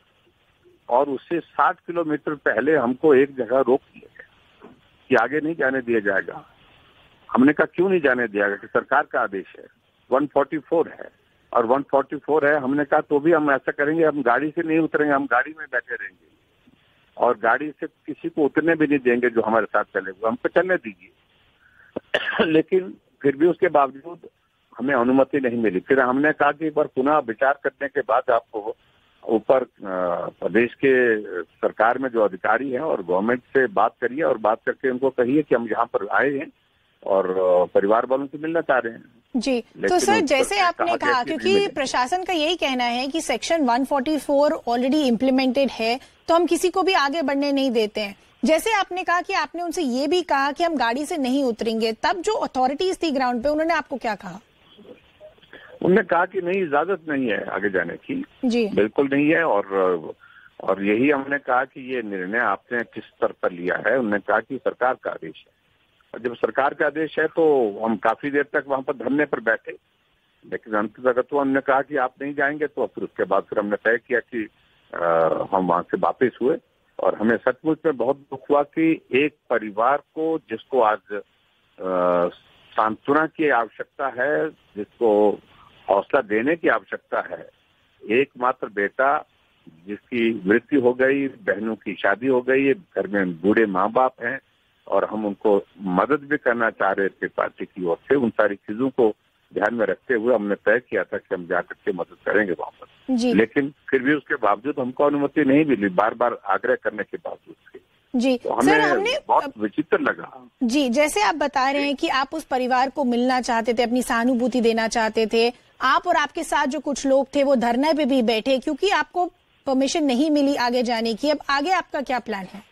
और उससे साठ किलोमीटर पहले हमको एक जगह रोक दिया गया कि आगे नहीं जाने दिया जाएगा। हमने कहा क्यों नहीं जाने दिया गया, कि सरकार का आदेश है, एक सौ चौवालीस है और एक सौ चौवालीस है। हमने कहा तो भी हम ऐसा करेंगे, हम गाड़ी से नहीं उतरेंगे, हम गाड़ी में बैठे रहेंगे और गाड़ी से किसी को उतरने भी नहीं देंगे जो हमारे साथ चले हुए, हमको चलने दीजिए। लेकिन फिर भी उसके बावजूद हमें अनुमति नहीं मिली। फिर हमने कहा कि एक बार पुनः विचार करने के बाद आपको ऊपर प्रदेश के सरकार में जो अधिकारी हैं और गवर्नमेंट से बात करिए और बात करके उनको कहिए कि हम यहाँ पर आए हैं और परिवार वालों से मिलना चाह रहे हैं। जी, तो सर जैसे आपने कहा, क्योंकि प्रशासन का यही कहना है कि सेक्शन एक सौ चौवालीस ऑलरेडी इम्प्लीमेंटेड है, तो हम किसी को भी आगे बढ़ने नहीं देते हैं। जैसे आपने कहा कि आपने उनसे ये भी कहा कि हम गाड़ी से नहीं उतरेंगे, तब जो अथॉरिटीज थी ग्राउंड पे उन्होंने आपको क्या कहा? उन्होंने कहा कि नहीं, इजाजत नहीं है आगे जाने की, जी बिल्कुल नहीं है। और और यही हमने कहा कि ये निर्णय आपने किस स्तर पर लिया है। उन्होंने कहा कि सरकार का आदेश है, और जब सरकार का आदेश है तो हम काफी देर तक वहां पर धरने पर बैठे, लेकिन अंततः तो हमने कहा कि आप नहीं जाएंगे। तो फिर उसके बाद फिर हमने तय किया कि आ, हम वहां से वापस हुए। और हमें सचमुच में बहुत दुख हुआ कि एक परिवार को, जिसको आज सांत्वना की आवश्यकता है, जिसको हौसला देने की आवश्यकता है, एकमात्र बेटा जिसकी मृत्यु हो गई, बहनों की शादी हो गई, घर में बूढ़े माँ बाप हैं और हम उनको मदद भी करना चाह रहे थे पार्टी की ओर से। उन सारी चीजों को ध्यान में रखते हुए हमने तय किया था कि हम जाकर के मदद करेंगे वहां पर, लेकिन फिर भी उसके बावजूद हमको अनुमति नहीं मिली, बार बार आग्रह करने के बावजूद। जी तो हमें सर, हमने बहुत विचित्र लगा। जी, जैसे आप बता रहे हैं कि आप उस परिवार को मिलना चाहते थे, अपनी सहानुभूति देना चाहते थे, आप और आपके साथ जो कुछ लोग थे वो धरने पे भी बैठे क्योंकि आपको परमिशन नहीं मिली आगे जाने की। अब आगे आपका क्या प्लान है?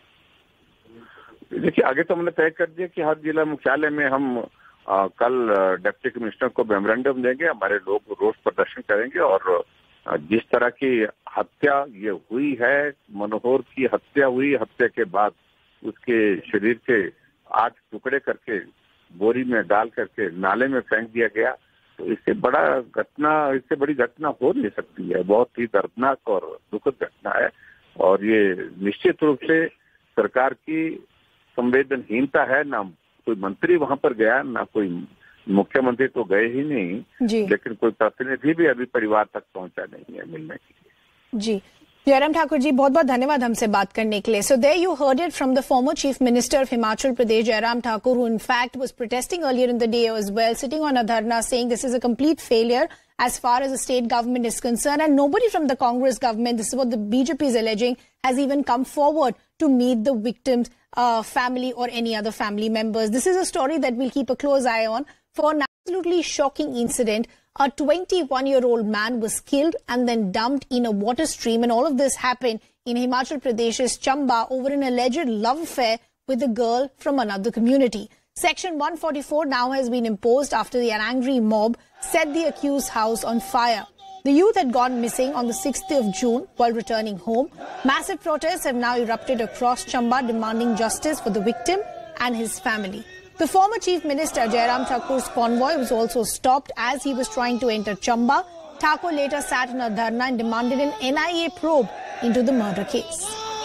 देखिए, आगे तो हमने तय कर दिया कि हर जिला मुख्यालय में हम आ, कल डिप्टी कमिश्नर को मेमोरेंडम देंगे, हमारे लोग रोष प्रदर्शन करेंगे और जिस तरह की हत्या ये हुई है, मनोहर की हत्या हुई, हत्या के बाद उसके शरीर के आठ टुकड़े करके बोरी में डाल करके नाले में फेंक दिया गया, तो इससे बड़ा घटना इससे बड़ी घटना हो नहीं सकती है। बहुत ही दर्दनाक और दुखद घटना है और ये निश्चित रूप से सरकार की संवेदनहीनता है। ना कोई मंत्री वहां पर गया, ना कोई मुख्यमंत्री तो गए ही नहीं, लेकिन कोई प्रतिनिधि भी अभी परिवार तक पहुंचा नहीं है मिलने के लिए। जी, जयराम ठाकुर जी, बहुत बहुत धन्यवाद हमसे बात करने के लिए। So there you heard it from the former Chief Minister of Himachal Pradesh, Jairam Thakur, who in fact was protesting earlier in the day as well, sitting on a dharna saying this is a complete failure as far as the state government is concerned, and nobody from the Congress government, this is what the B J P is alleging, has even come forward to meet the victim's uh, family or any other family members. This is a story that we'll keep a close eye on. For an absolutely shocking incident, a twenty-one-year-old man was killed and then dumped in a water stream, and all of this happened in Himachal Pradesh's Chamba over an alleged love affair with a girl from another community. Section one forty-four now has been imposed after the angry mob set the accused's house on fire. The youth had gone missing on the sixth of June while returning home. Massive protests have now erupted across Chamba demanding justice for the victim and his family. The former Chief Minister Jairam Thakur's convoy was also stopped as he was trying to enter Chamba. Thakur later sat in a dharna and demanded an N I A probe into the murder case.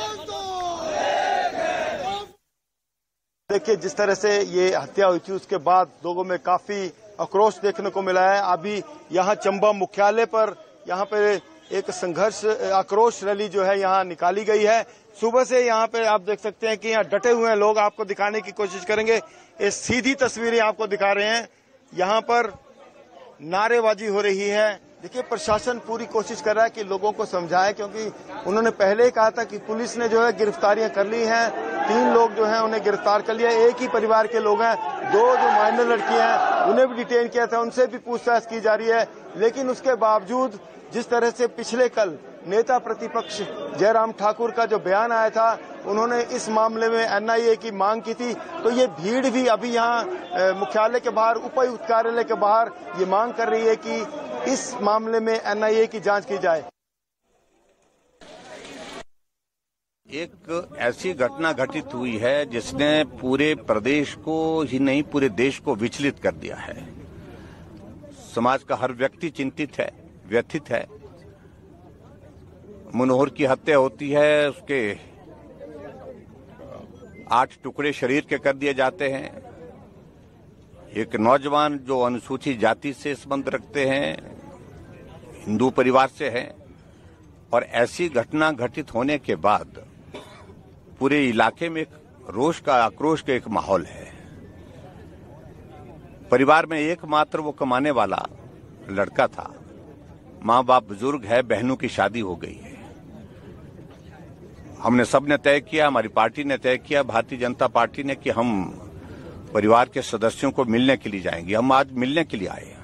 देखिए, जिस तरह से ये हत्या हुई थी उसके बाद लोगों में काफी आक्रोश देखने को मिला है। अभी यहाँ चंबा मुख्यालय पर यहाँ पे एक संघर्ष आक्रोश रैली जो है यहाँ निकाली गई है। सुबह से यहाँ पे आप देख सकते हैं कि यहाँ डटे हुए हैं लोग। आपको दिखाने की कोशिश करेंगे, ये सीधी तस्वीरें आपको दिखा रहे हैं। यहाँ पर नारेबाजी हो रही है। देखिए, प्रशासन पूरी कोशिश कर रहा है कि लोगों को समझाए, क्योंकि उन्होंने पहले ही कहा था कि पुलिस ने जो है गिरफ्तारियां कर ली हैं। तीन लोग जो हैं उन्हें गिरफ्तार कर लिया। एक ही परिवार के लोग हैं। दो जो माइनर लड़कियां हैं उन्हें भी डिटेन किया था, उनसे भी पूछताछ की जा रही है। लेकिन उसके बावजूद जिस तरह से पिछले कल नेता प्रतिपक्ष जयराम ठाकुर का जो बयान आया था, उन्होंने इस मामले में एन आई ए की मांग की थी, तो ये भीड़ भी अभी यहाँ मुख्यालय के बाहर, उपायुक्त कार्यालय के बाहर ये मांग कर रही है कि इस मामले में एन आई ए की जांच की जाए। एक ऐसी घटना घटित हुई है जिसने पूरे प्रदेश को ही नहीं पूरे देश को विचलित कर दिया है। समाज का हर व्यक्ति चिंतित है, व्यथित है। मनोहर की हत्या होती है, उसके आठ टुकड़े शरीर के कर दिए जाते हैं। एक नौजवान जो अनुसूचित जाति से संबंध रखते हैं, हिंदू परिवार से हैं, और ऐसी घटना घटित होने के बाद पूरे इलाके में एक रोष का, आक्रोश का एक माहौल है। परिवार में एकमात्र वो कमाने वाला लड़का था। माँ बाप बुजुर्ग है, बहनों की शादी हो गई है। हमने सबने तय किया, हमारी पार्टी ने तय किया, भारतीय जनता पार्टी ने, कि हम परिवार के सदस्यों को मिलने के लिए जाएंगे। हम आज मिलने के लिए आए हैं।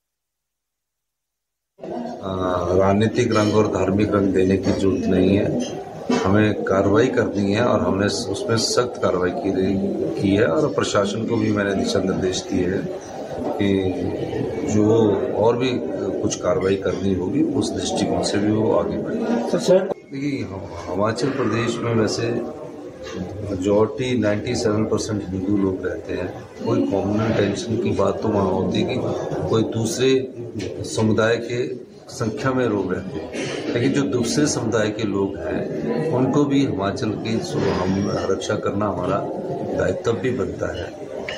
राजनीतिक रंग और धार्मिक रंग देने की जरूरत नहीं है। हमें कार्रवाई करनी है और हमने उसमें सख्त कार्रवाई की, की है और प्रशासन को भी मैंने दिशा निर्देश दिए हैं कि जो और भी कुछ कार्रवाई करनी होगी उस दृष्टिकोण से भी वो आगे बढ़े। सर, देखिए, हिमाचल प्रदेश में वैसे मेजॉरिटी सत्तानवे परसेंट हिंदू लोग रहते हैं। कोई कॉमन टेंशन की बात तो वहाँ होती है कि कोई दूसरे समुदाय के संख्या में लोग रहते हैं, लेकिन जो दूसरे समुदाय के लोग हैं उनको भी हिमाचल की हम रक्षा करना हमारा दायित्व भी बनता है।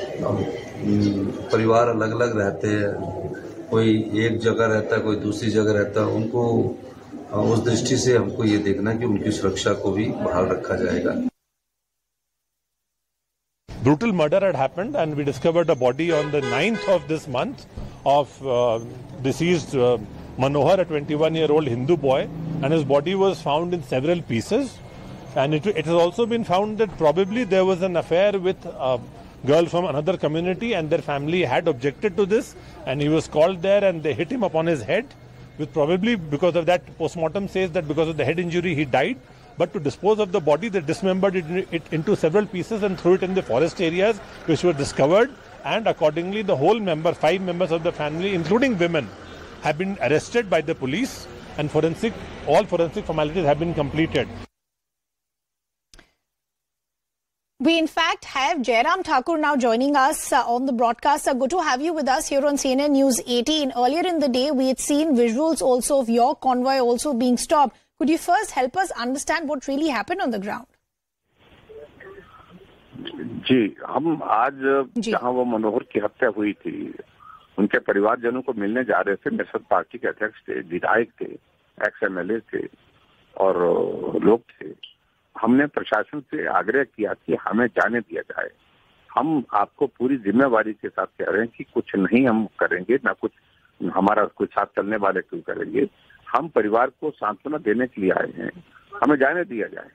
परिवार अलग अलग रहते हैं, कोई एक जगह रहता है, कोई दूसरी जगह रहता है। उनको उस दृष्टि से हमको ये देखना कि उनकी सुरक्षा को भी बहाल रखा जाएगा। brutal murder had happened, and we discovered a body on the ninth of this month of uh, deceased uh, Manohar, a twenty-one-year-old Hindu boy, and his body was found in several pieces. And it, it has also been found that probably there was an affair with a girl from another community, and their family had objected to this, and he was called there and they hit him upon his head, with probably because of that, postmortem says that because of the head injury he died. But to dispose of the body, they dismembered it, it into several pieces and threw it in the forest areas, which were discovered. And accordingly, the whole member, five members of the family, including women, have been arrested by the police, and forensic, all forensic formalities have been completed. We in fact have Jairam Thakur now joining us uh, on the broadcast. Uh, good to have you with us here on C N N News eighteen. Earlier in the day, we had seen visuals also of your convoy also being stopped. Could you first help us understand what really happened on the ground? जी, हम आज जहां वो मनोहर की हत्या हुई थी, उनके परिवारजनों को मिलने जा रहे थे। निषद पार्टी के अध्यक्ष थे, विधायक थे, एक्स एमएलए थे और लोग थे। हमने प्रशासन से आग्रह किया कि हमें जाने दिया जाए। हम आपको पूरी जिम्मेवारी के साथ कह रहे हैं कि कुछ नहीं हम करेंगे, ना कुछ हमारा कुछ साथ चलने वाले क्यों करेंगे। हम परिवार को सांत्वना देने के लिए आए हैं, हमें जाने दिया जाए।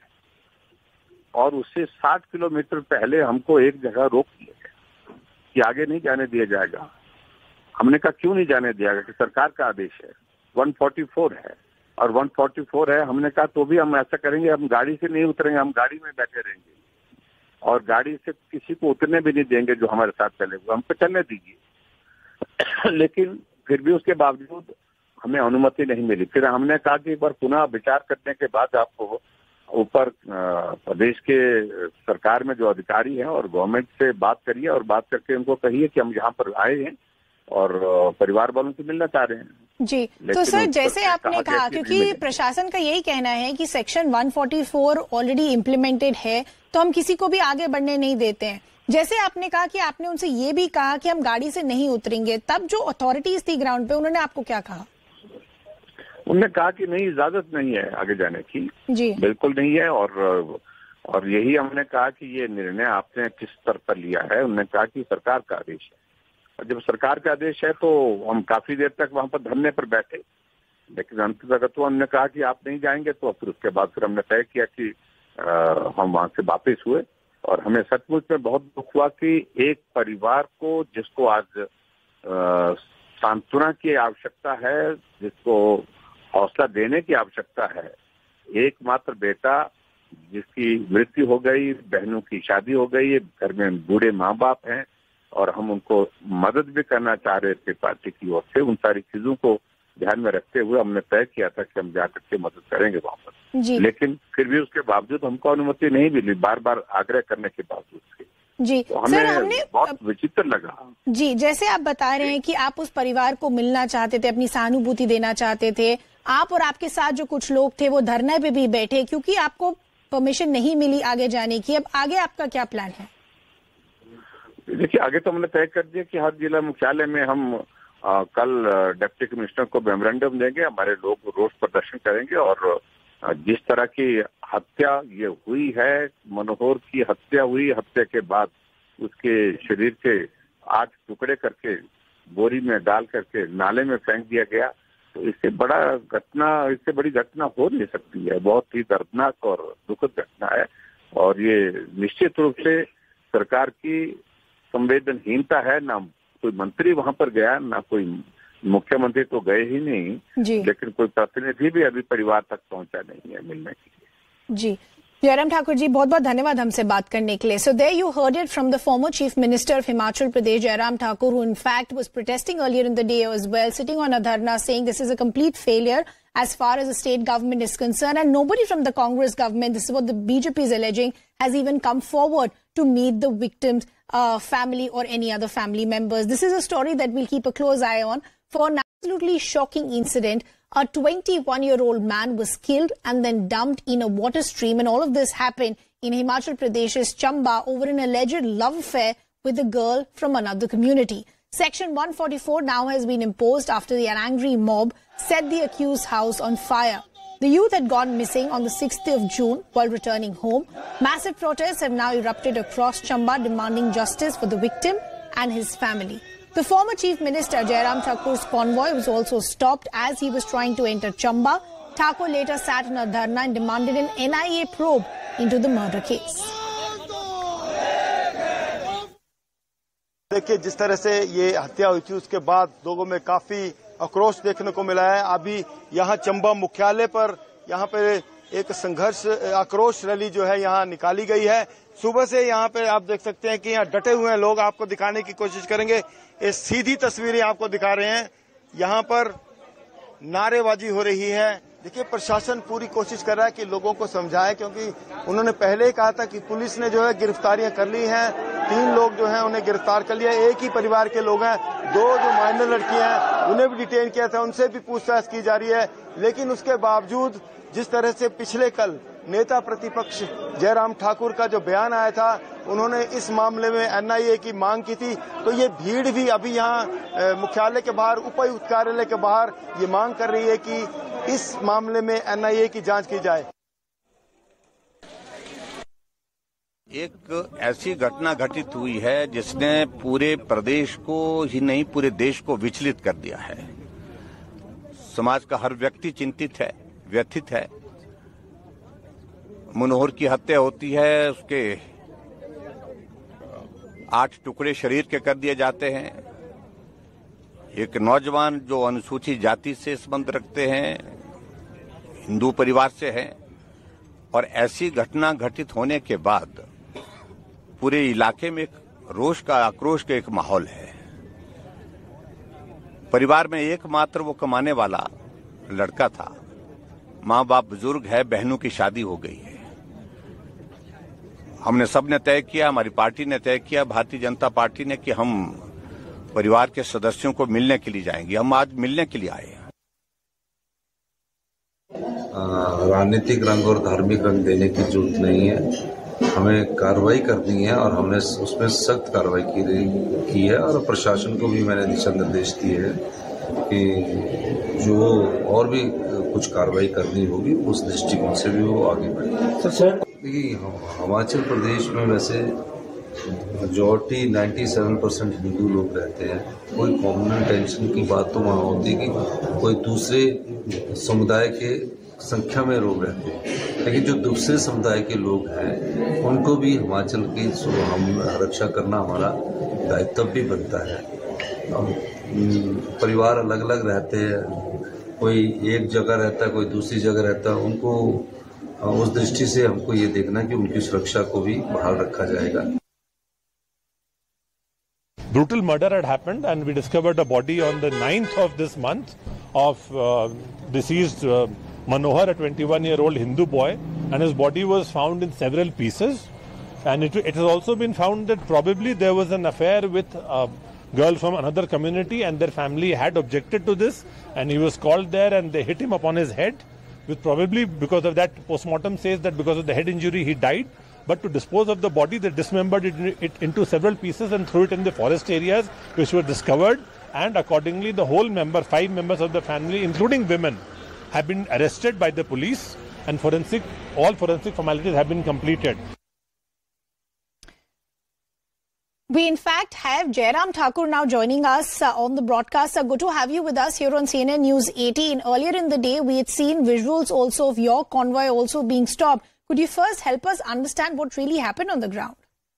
और उससे साठ किलोमीटर पहले हमको एक जगह रोक दिया गया कि आगे नहीं जाने दिया जाएगा। हमने कहा क्यों नहीं जाने दिया गया कि सरकार का आदेश है, एक सौ चौवालीस है और एक सौ चौवालीस है। हमने कहा तो भी हम ऐसा करेंगे, हम गाड़ी से नहीं उतरेंगे, हम गाड़ी में बैठे रहेंगे और गाड़ी से किसी को उतरने भी नहीं देंगे जो हमारे साथ चले हुए, हमको चलने दीजिए। लेकिन फिर भी उसके बावजूद हमें अनुमति नहीं मिली। फिर हमने कहा कि एक बार पुनः विचार करने के बाद आपको ऊपर प्रदेश के सरकार में जो अधिकारी हैं और गवर्नमेंट से बात करिए और बात करके उनको कहिए कि हम यहाँ पर आए हैं और परिवार वालों से मिलना चाह रहे हैं। जी, तो सर जैसे आपने कहा, क्योंकि प्रशासन का यही कहना है कि सेक्शन एक सौ चौवालीस ऑलरेडी इम्प्लीमेंटेड है, तो हम किसी को भी आगे बढ़ने नहीं देते हैं। जैसे आपने कहा कि आपने उनसे ये भी कहा कि हम गाड़ी से नहीं उतरेंगे, तब जो अथॉरिटीज थी ग्राउंड पे, उन्होंने आपको क्या कहा? उन्होंने कहा कि नहीं, इजाजत नहीं है आगे जाने की, जी बिल्कुल नहीं है। और और यही हमने कहा कि ये निर्णय आपने किस स्तर पर लिया है। उन्होंने कहा कि सरकार का आदेश है, और जब सरकार का आदेश है तो हम काफी देर तक वहां पर धरने पर बैठे। लेकिन अंततः तो हमने कहा कि आप नहीं जाएंगे, तो फिर उसके बाद फिर हमने तय किया कि आ, हम वहां से वापस हुए। और हमें सचमुच में बहुत दुख हुआ कि एक परिवार को, जिसको आज सांत्वना की आवश्यकता है, जिसको हौसला देने की आवश्यकता है, एकमात्र बेटा जिसकी मृत्यु हो गई, बहनों की शादी हो गई, घर में बूढ़े माँ बाप हैं और हम उनको मदद भी करना चाह रहे थे पार्टी की ओर से। उन सारी चीजों को ध्यान में रखते हुए हमने तय किया था कि हम जाकर के मदद करेंगे वहां पर। लेकिन फिर भी उसके बावजूद हमको अनुमति नहीं मिली, बार बार आग्रह करने के बावजूद। जी तो हमें सर, हमने बहुत विचित्र लगा। जी, जैसे आप बता रहे हैं कि आप उस परिवार को मिलना चाहते थे, अपनी सहानुभूति देना चाहते थे, आप और आपके साथ जो कुछ लोग थे वो धरने पे भी बैठे क्योंकि आपको परमिशन नहीं मिली आगे जाने की। अब आगे आपका क्या प्लान है? देखिए, आगे तो हमने तय कर दिया कि हर जिला मुख्यालय में हम आ, कल डिप्टी कमिश्नर को मेमोरेंडम देंगे, हमारे लोग रोष प्रदर्शन करेंगे और जिस तरह की हत्या ये हुई है, मनोहर की हत्या हुई, हत्या के बाद उसके शरीर के आठ टुकड़े करके बोरी में डाल करके नाले में फेंक दिया गया, तो इससे बड़ा घटना, इससे बड़ी घटना हो नहीं सकती है। बहुत ही दर्दनाक और दुखद घटना है और ये निश्चित रूप से सरकार की संवेदनहीनता है। ना कोई मंत्री वहां पर गया, ना कोई मुख्यमंत्री तो गए ही नहीं, लेकिन कोई प्रतिनिधि भी अभी परिवार तक पहुंचा नहीं है मिलने के लिए। जी, जयराम ठाकुर जी, बहुत बहुत धन्यवाद हमसे बात करने के लिए। So there you heard it from the former Chief Minister of Himachal Pradesh, Jairam Thakur, who in fact was protesting earlier in the day as well, sitting on a dharna saying this is a complete failure as far as the state government is concerned, and nobody from the Congress government, this is what the B J P is alleging, has even come forward to meet the victim's uh, family or any other family members. This is a story that we'll keep a close eye on. For an absolutely shocking incident, a twenty-one-year-old man was killed and then dumped in a water stream, and all of this happened in Himachal Pradesh's Chamba over an alleged love affair with a girl from another community. Section one forty-four now has been imposed after the an angry mob set the accused's house on fire. The youth had gone missing on the sixth of June while returning home. Massive protests have now erupted across Chamba demanding justice for the victim and his family. The former Chief Minister Jairam Thakur's convoy was also stopped as he was trying to enter Chamba. Thakur later sat in a dharna and demanded an N I A probe into the murder case. देखिए जिस तरह से ये हत्या हुई थी उसके बाद लोगों में काफी आक्रोश देखने को मिला है। अभी यहाँ चंबा मुख्यालय पर यहाँ पे एक संघर्ष आक्रोश रैली जो है यहाँ निकाली गई है। सुबह से यहाँ पे आप देख सकते हैं कि यहाँ डटे हुए हैं लोग। आपको दिखाने की कोशिश करेंगे, ये सीधी तस्वीरें आपको दिखा रहे हैं। यहाँ पर नारेबाजी हो रही है। देखिए प्रशासन पूरी कोशिश कर रहा है कि लोगों को समझाए, क्योंकि उन्होंने पहले ही कहा था कि पुलिस ने जो है गिरफ्तारियां कर ली हैं। तीन लोग जो हैं उन्हें गिरफ्तार कर लिया। एक ही परिवार के लोग हैं, दो जो माइनर लड़कियां हैं उन्हें भी डिटेन किया था, उनसे भी पूछताछ की जा रही है। लेकिन उसके बावजूद जिस तरह से पिछले कल नेता प्रतिपक्ष जयराम ठाकुर का जो बयान आया था, उन्होंने इस मामले में एन आई ए की मांग की थी, तो ये भीड़ भी अभी यहाँ मुख्यालय के बाहर, उपायुक्त कार्यालय के बाहर ये मांग कर रही है कि इस मामले में एन आई ए की जांच की जाए। एक ऐसी घटना घटित हुई है जिसने पूरे प्रदेश को ही नहीं पूरे देश को विचलित कर दिया है। समाज का हर व्यक्ति चिंतित है, व्यथित है। मनोहर की हत्या होती है, उसके आठ टुकड़े शरीर के कर दिए जाते हैं। एक नौजवान जो अनुसूचित जाति से संबंध रखते हैं, हिंदू परिवार से हैं, और ऐसी घटना घटित होने के बाद पूरे इलाके में एक रोष का, आक्रोश का एक माहौल है। परिवार में एकमात्र वो कमाने वाला लड़का था। माँ बाप बुजुर्ग है, बहनों की शादी हो गई है। हमने सबने तय किया, हमारी पार्टी ने तय किया, भारतीय जनता पार्टी ने, कि हम परिवार के सदस्यों को मिलने के लिए जाएंगे। हम आज मिलने के लिए आए हैं। राजनीतिक रंग और धार्मिक रंग देने की जरूरत नहीं है। हमें कार्रवाई करनी है और हमने उसमें सख्त कार्रवाई की की है और प्रशासन को भी मैंने दिशा निर्देश दिए हैं कि जो और भी कुछ कार्रवाई करनी होगी उस दृष्टिकोण से भी वो आगे बढ़े। सर देखिए, हिमाचल प्रदेश में वैसे मेजॉरिटी सत्तानवे परसेंट हिंदू लोग रहते हैं। कोई कॉमन टेंशन की बात तो वहाँ होती कि कोई दूसरे समुदाय के संख्या में लोग रहते हैं, लेकिन जो दूसरे समुदाय के लोग हैं उनको भी हिमाचल की हम रक्षा करना हमारा दायित्व भी बनता है। परिवार अलग अलग रहते हैं, कोई एक जगह रहता है, कोई दूसरी जगह रहता है। उनको उस दृष्टि से हमको ये देखना कि उनकी सुरक्षा को भी बहाल रखा जाएगा। Brutal murder had happened and we discovered a body on the ninth of this month of uh, deceased uh, Manohar, a twenty-one year old Hindu boy, and his body was found in several pieces. And it, it has also been found that probably there was an affair with a girl from another community, and their family had objected to this, and he was called there and they hit him upon his head, with probably because of that, postmortem says that because of the head injury he died. But to dispose of the body, they dismembered it, it into several pieces and threw it in the forest areas, which were discovered. And accordingly, the whole member, five members of the family, including women, have been arrested by the police, and forensic, all forensic formalities have been completed. We in fact have Jairam Thakur now joining us uh, on the broadcast. Uh, good to have you with us here on C N N News eighteen. Earlier in the day, we had seen visuals also of your convoy also being stopped. Could you first help us understand what really happened on the ground?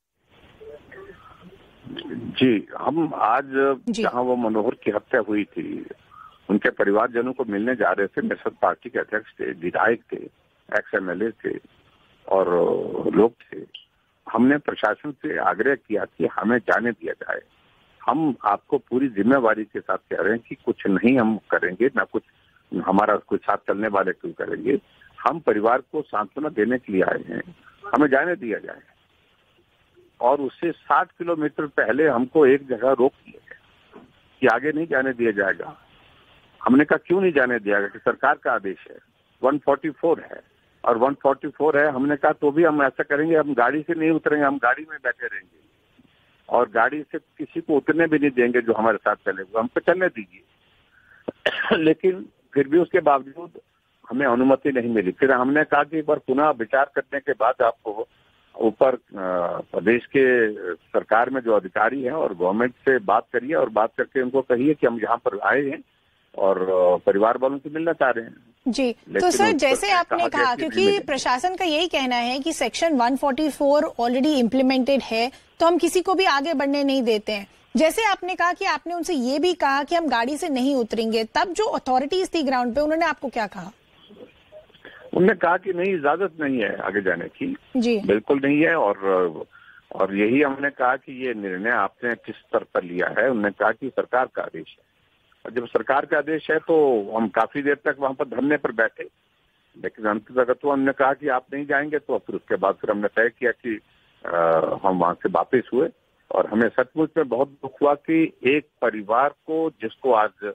जी, हम आज जहां वो मनोहर की हत्या हुई थी, उनके परिवारजनों को मिलने जा रहे थे। मेरे साथ पार्टी के अध्यक्ष थे, विधायक थे, एक्स एम एल ए थे और लोग थे। हमने प्रशासन से आग्रह किया कि हमें जाने दिया जाए। हम आपको पूरी जिम्मेवारी के साथ कह रहे हैं कि कुछ नहीं हम करेंगे, ना कुछ हमारा कुछ साथ चलने वाले क्यों करेंगे। हम परिवार को सांत्वना देने के लिए आए हैं, हमें जाने दिया जाए। और उससे साठ किलोमीटर पहले हमको एक जगह रोक दिया गया कि आगे नहीं जाने दिया जाएगा। हमने कहा क्यों नहीं जाने दिया गया, कि सरकार का आदेश है, एक सौ चौवालीस है और एक सौ चौवालीस है। हमने कहा तो भी हम ऐसा करेंगे, हम गाड़ी से नहीं उतरेंगे, हम गाड़ी में बैठे रहेंगे और गाड़ी से किसी को उतरने भी नहीं देंगे जो हमारे साथ चले, हमको चलने दीजिए। लेकिन फिर भी उसके बावजूद हमें अनुमति नहीं मिली। फिर हमने कहा कि एक बार पुनः विचार करने के बाद आपको ऊपर प्रदेश के सरकार में जो अधिकारी हैं और गवर्नमेंट से बात करिए और बात करके उनको कहिए कि हम यहाँ पर आए हैं और परिवार वालों से मिलना चाह रहे हैं। जी, तो सर जैसे आपने कहा, क्योंकि प्रशासन का यही कहना है कि section one forty four already implemented है, तो हम किसी को भी आगे बढ़ने नहीं देते हैं। जैसे आपने कहा कि आपने उनसे ये भी कहा कि हम गाड़ी से नहीं उतरेंगे, तब जो अथॉरिटीज थी ग्राउंड पे उन्होंने आपको क्या कहा? उन्होंने कहा कि नहीं, इजाजत नहीं है आगे जाने की। जी, बिल्कुल नहीं है। और और यही हमने कहा कि ये निर्णय आपने किस स्तर पर लिया है। उन्होंने कहा कि सरकार का आदेश है, और जब सरकार का आदेश है तो हम काफी देर तक वहां पर धरने पर बैठे, लेकिन अंततः तो हमने कहा कि आप नहीं जाएंगे। तो फिर उसके बाद फिर हमने तय किया कि आ, हम वहां से वापस हुए। और हमें सचमुच में बहुत दुख हुआ कि एक परिवार को, जिसको आज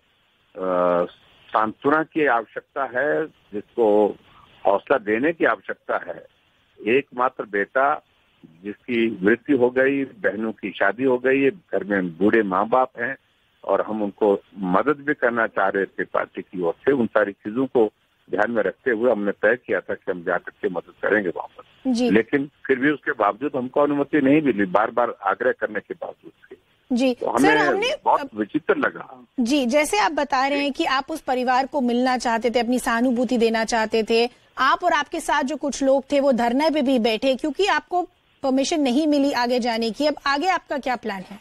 सांत्वना की आवश्यकता है, जिसको हौसला देने की आवश्यकता है, एकमात्र बेटा जिसकी मृत्यु हो गई, बहनों की शादी हो गई, घर में बूढ़े माँ बाप हैं और हम उनको मदद भी करना चाह रहे थे पार्टी की ओर से। उन सारी चीजों को ध्यान में रखते हुए हमने तय किया था कि हम जाकर के मदद करेंगे वहां पर। लेकिन फिर भी उसके बावजूद हमको अनुमति नहीं मिली, बार बार आग्रह करने के बावजूद। जी, तो हमें सर हमने बहुत विचित्र लगा। जी, जैसे आप बता रहे हैं कि आप उस परिवार को मिलना चाहते थे, अपनी सहानुभूति देना चाहते थे, आप और आपके साथ जो कुछ लोग थे वो धरने पे भी बैठे क्योंकि आपको परमिशन नहीं मिली आगे जाने की। अब आगे आपका क्या प्लान है?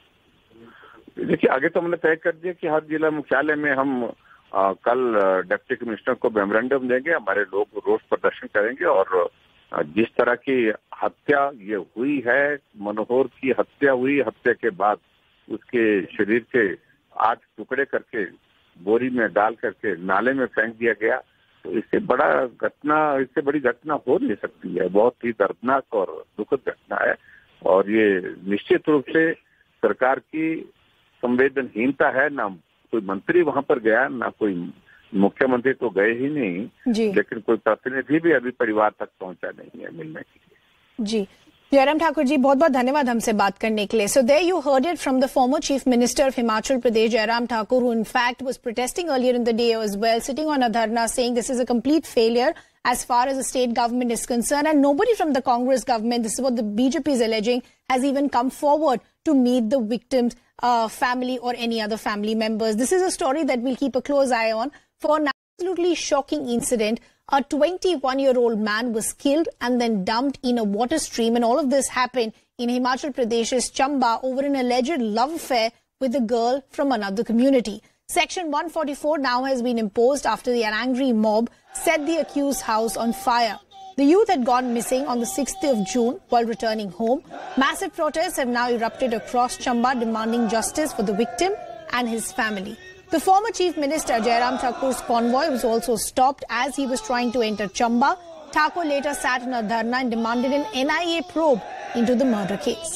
देखिए, आगे तो हमने तय कर दिया कि हर जिला मुख्यालय में हम आ, कल डिप्टी कमिश्नर को मेमोरेंडम देंगे, हमारे लोग रोष प्रदर्शन करेंगे और जिस तरह की हत्या ये हुई है, मनोहर की हत्या हुई, हत्या के बाद उसके शरीर के आठ टुकड़े करके बोरी में डाल करके नाले में फेंक दिया गया, तो इससे बड़ा घटना इससे बड़ी घटना हो नहीं सकती है। बहुत ही दर्दनाक और दुखद घटना है और ये निश्चित रूप से सरकार की संवेदनहीनता है। ना कोई मंत्री वहां पर गया, ना कोई मुख्यमंत्री तो गए ही नहीं, लेकिन कोई प्रतिनिधि भी अभी परिवार तक पहुंचा नहीं है मिलने के लिए। जी, जयराम ठाकुर जी, बहुत बहुत धन्यवाद हमसे बात करने के लिए। So there you heard it from the former Chief Minister of Himachal Pradesh, Jairam Thakur, who in fact was protesting earlier in the day as well, sitting on a dharna saying this is a complete failure as far as the state government is concerned, and nobody from the Congress government, this is what the B J P is alleging, has even come forward to meet the victims' uh, family or any other family members. This is a story that we'll keep a close eye on. For an absolutely shocking incident, a twenty-one-year-old man was killed and then dumped in a water stream, and all of this happened in Himachal Pradesh's Chamba over an alleged love affair with a girl from another community. Section one forty-four now has been imposed after the, an angry mob set the accused's house on fire. The youth had gone missing on the sixth of June while returning home. Massive protests have now erupted across Chamba demanding justice for the victim and his family. The former Chief Minister Jairam Thakur's convoy was also stopped as he was trying to enter Chamba. Thakur later sat in a dharna and demanded an N I A probe into the murder case.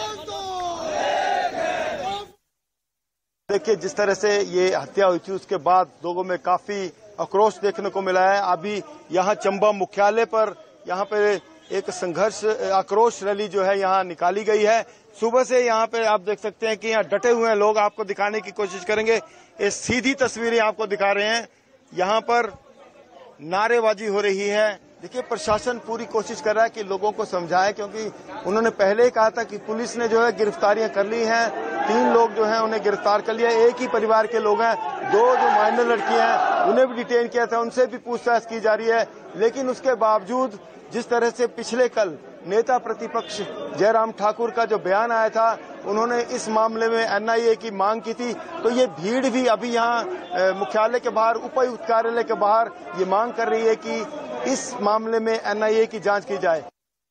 देखिए, जिस तरह से ये हत्या हुई थी उसके बाद लोगों में काफी आक्रोश देखने को मिला है। अभी यहाँ चंबा मुख्यालय पर यहाँ पे एक संघर्ष आक्रोश रैली जो है यहाँ निकाली गई है। सुबह से यहाँ पे आप देख सकते हैं कि यहाँ डटे हुए हैं लोग। आपको दिखाने की कोशिश करेंगे, ये सीधी तस्वीरें आपको दिखा रहे हैं। यहाँ पर नारेबाजी हो रही है। देखिए, प्रशासन पूरी कोशिश कर रहा है कि लोगों को समझाए, क्योंकि उन्होंने पहले ही कहा था कि पुलिस ने जो है गिरफ्तारियां कर ली हैं। तीन लोग जो हैं उन्हें गिरफ्तार कर लिया। एक ही परिवार के लोग हैं, दो जो माइनर लड़कियां हैं उन्हें भी डिटेन किया था, उनसे भी पूछताछ की जा रही है। लेकिन उसके बावजूद जिस तरह से पिछले कल नेता प्रतिपक्ष जयराम ठाकुर का जो बयान आया था, उन्होंने इस मामले में एन आई ए की मांग की थी, तो ये भीड़ भी अभी यहाँ मुख्यालय के बाहर, उपायुक्त कार्यालय के बाहर ये मांग कर रही है कि इस मामले में एन आई ए की जांच की जाए।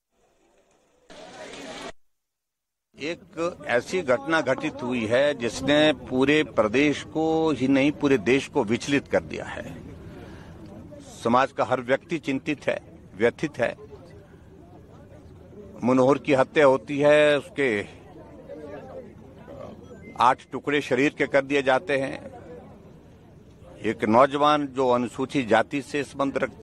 एक ऐसी घटना घटित हुई है जिसने पूरे प्रदेश को ही नहीं पूरे देश को विचलित कर दिया है। समाज का हर व्यक्ति चिंतित है, व्यथित है। मनोहर की हत्या होती है, उसके आठ टुकड़े शरीर के कर दिए जाते हैं। एक नौजवान जो अनुसूचित जाति से संबंध रखता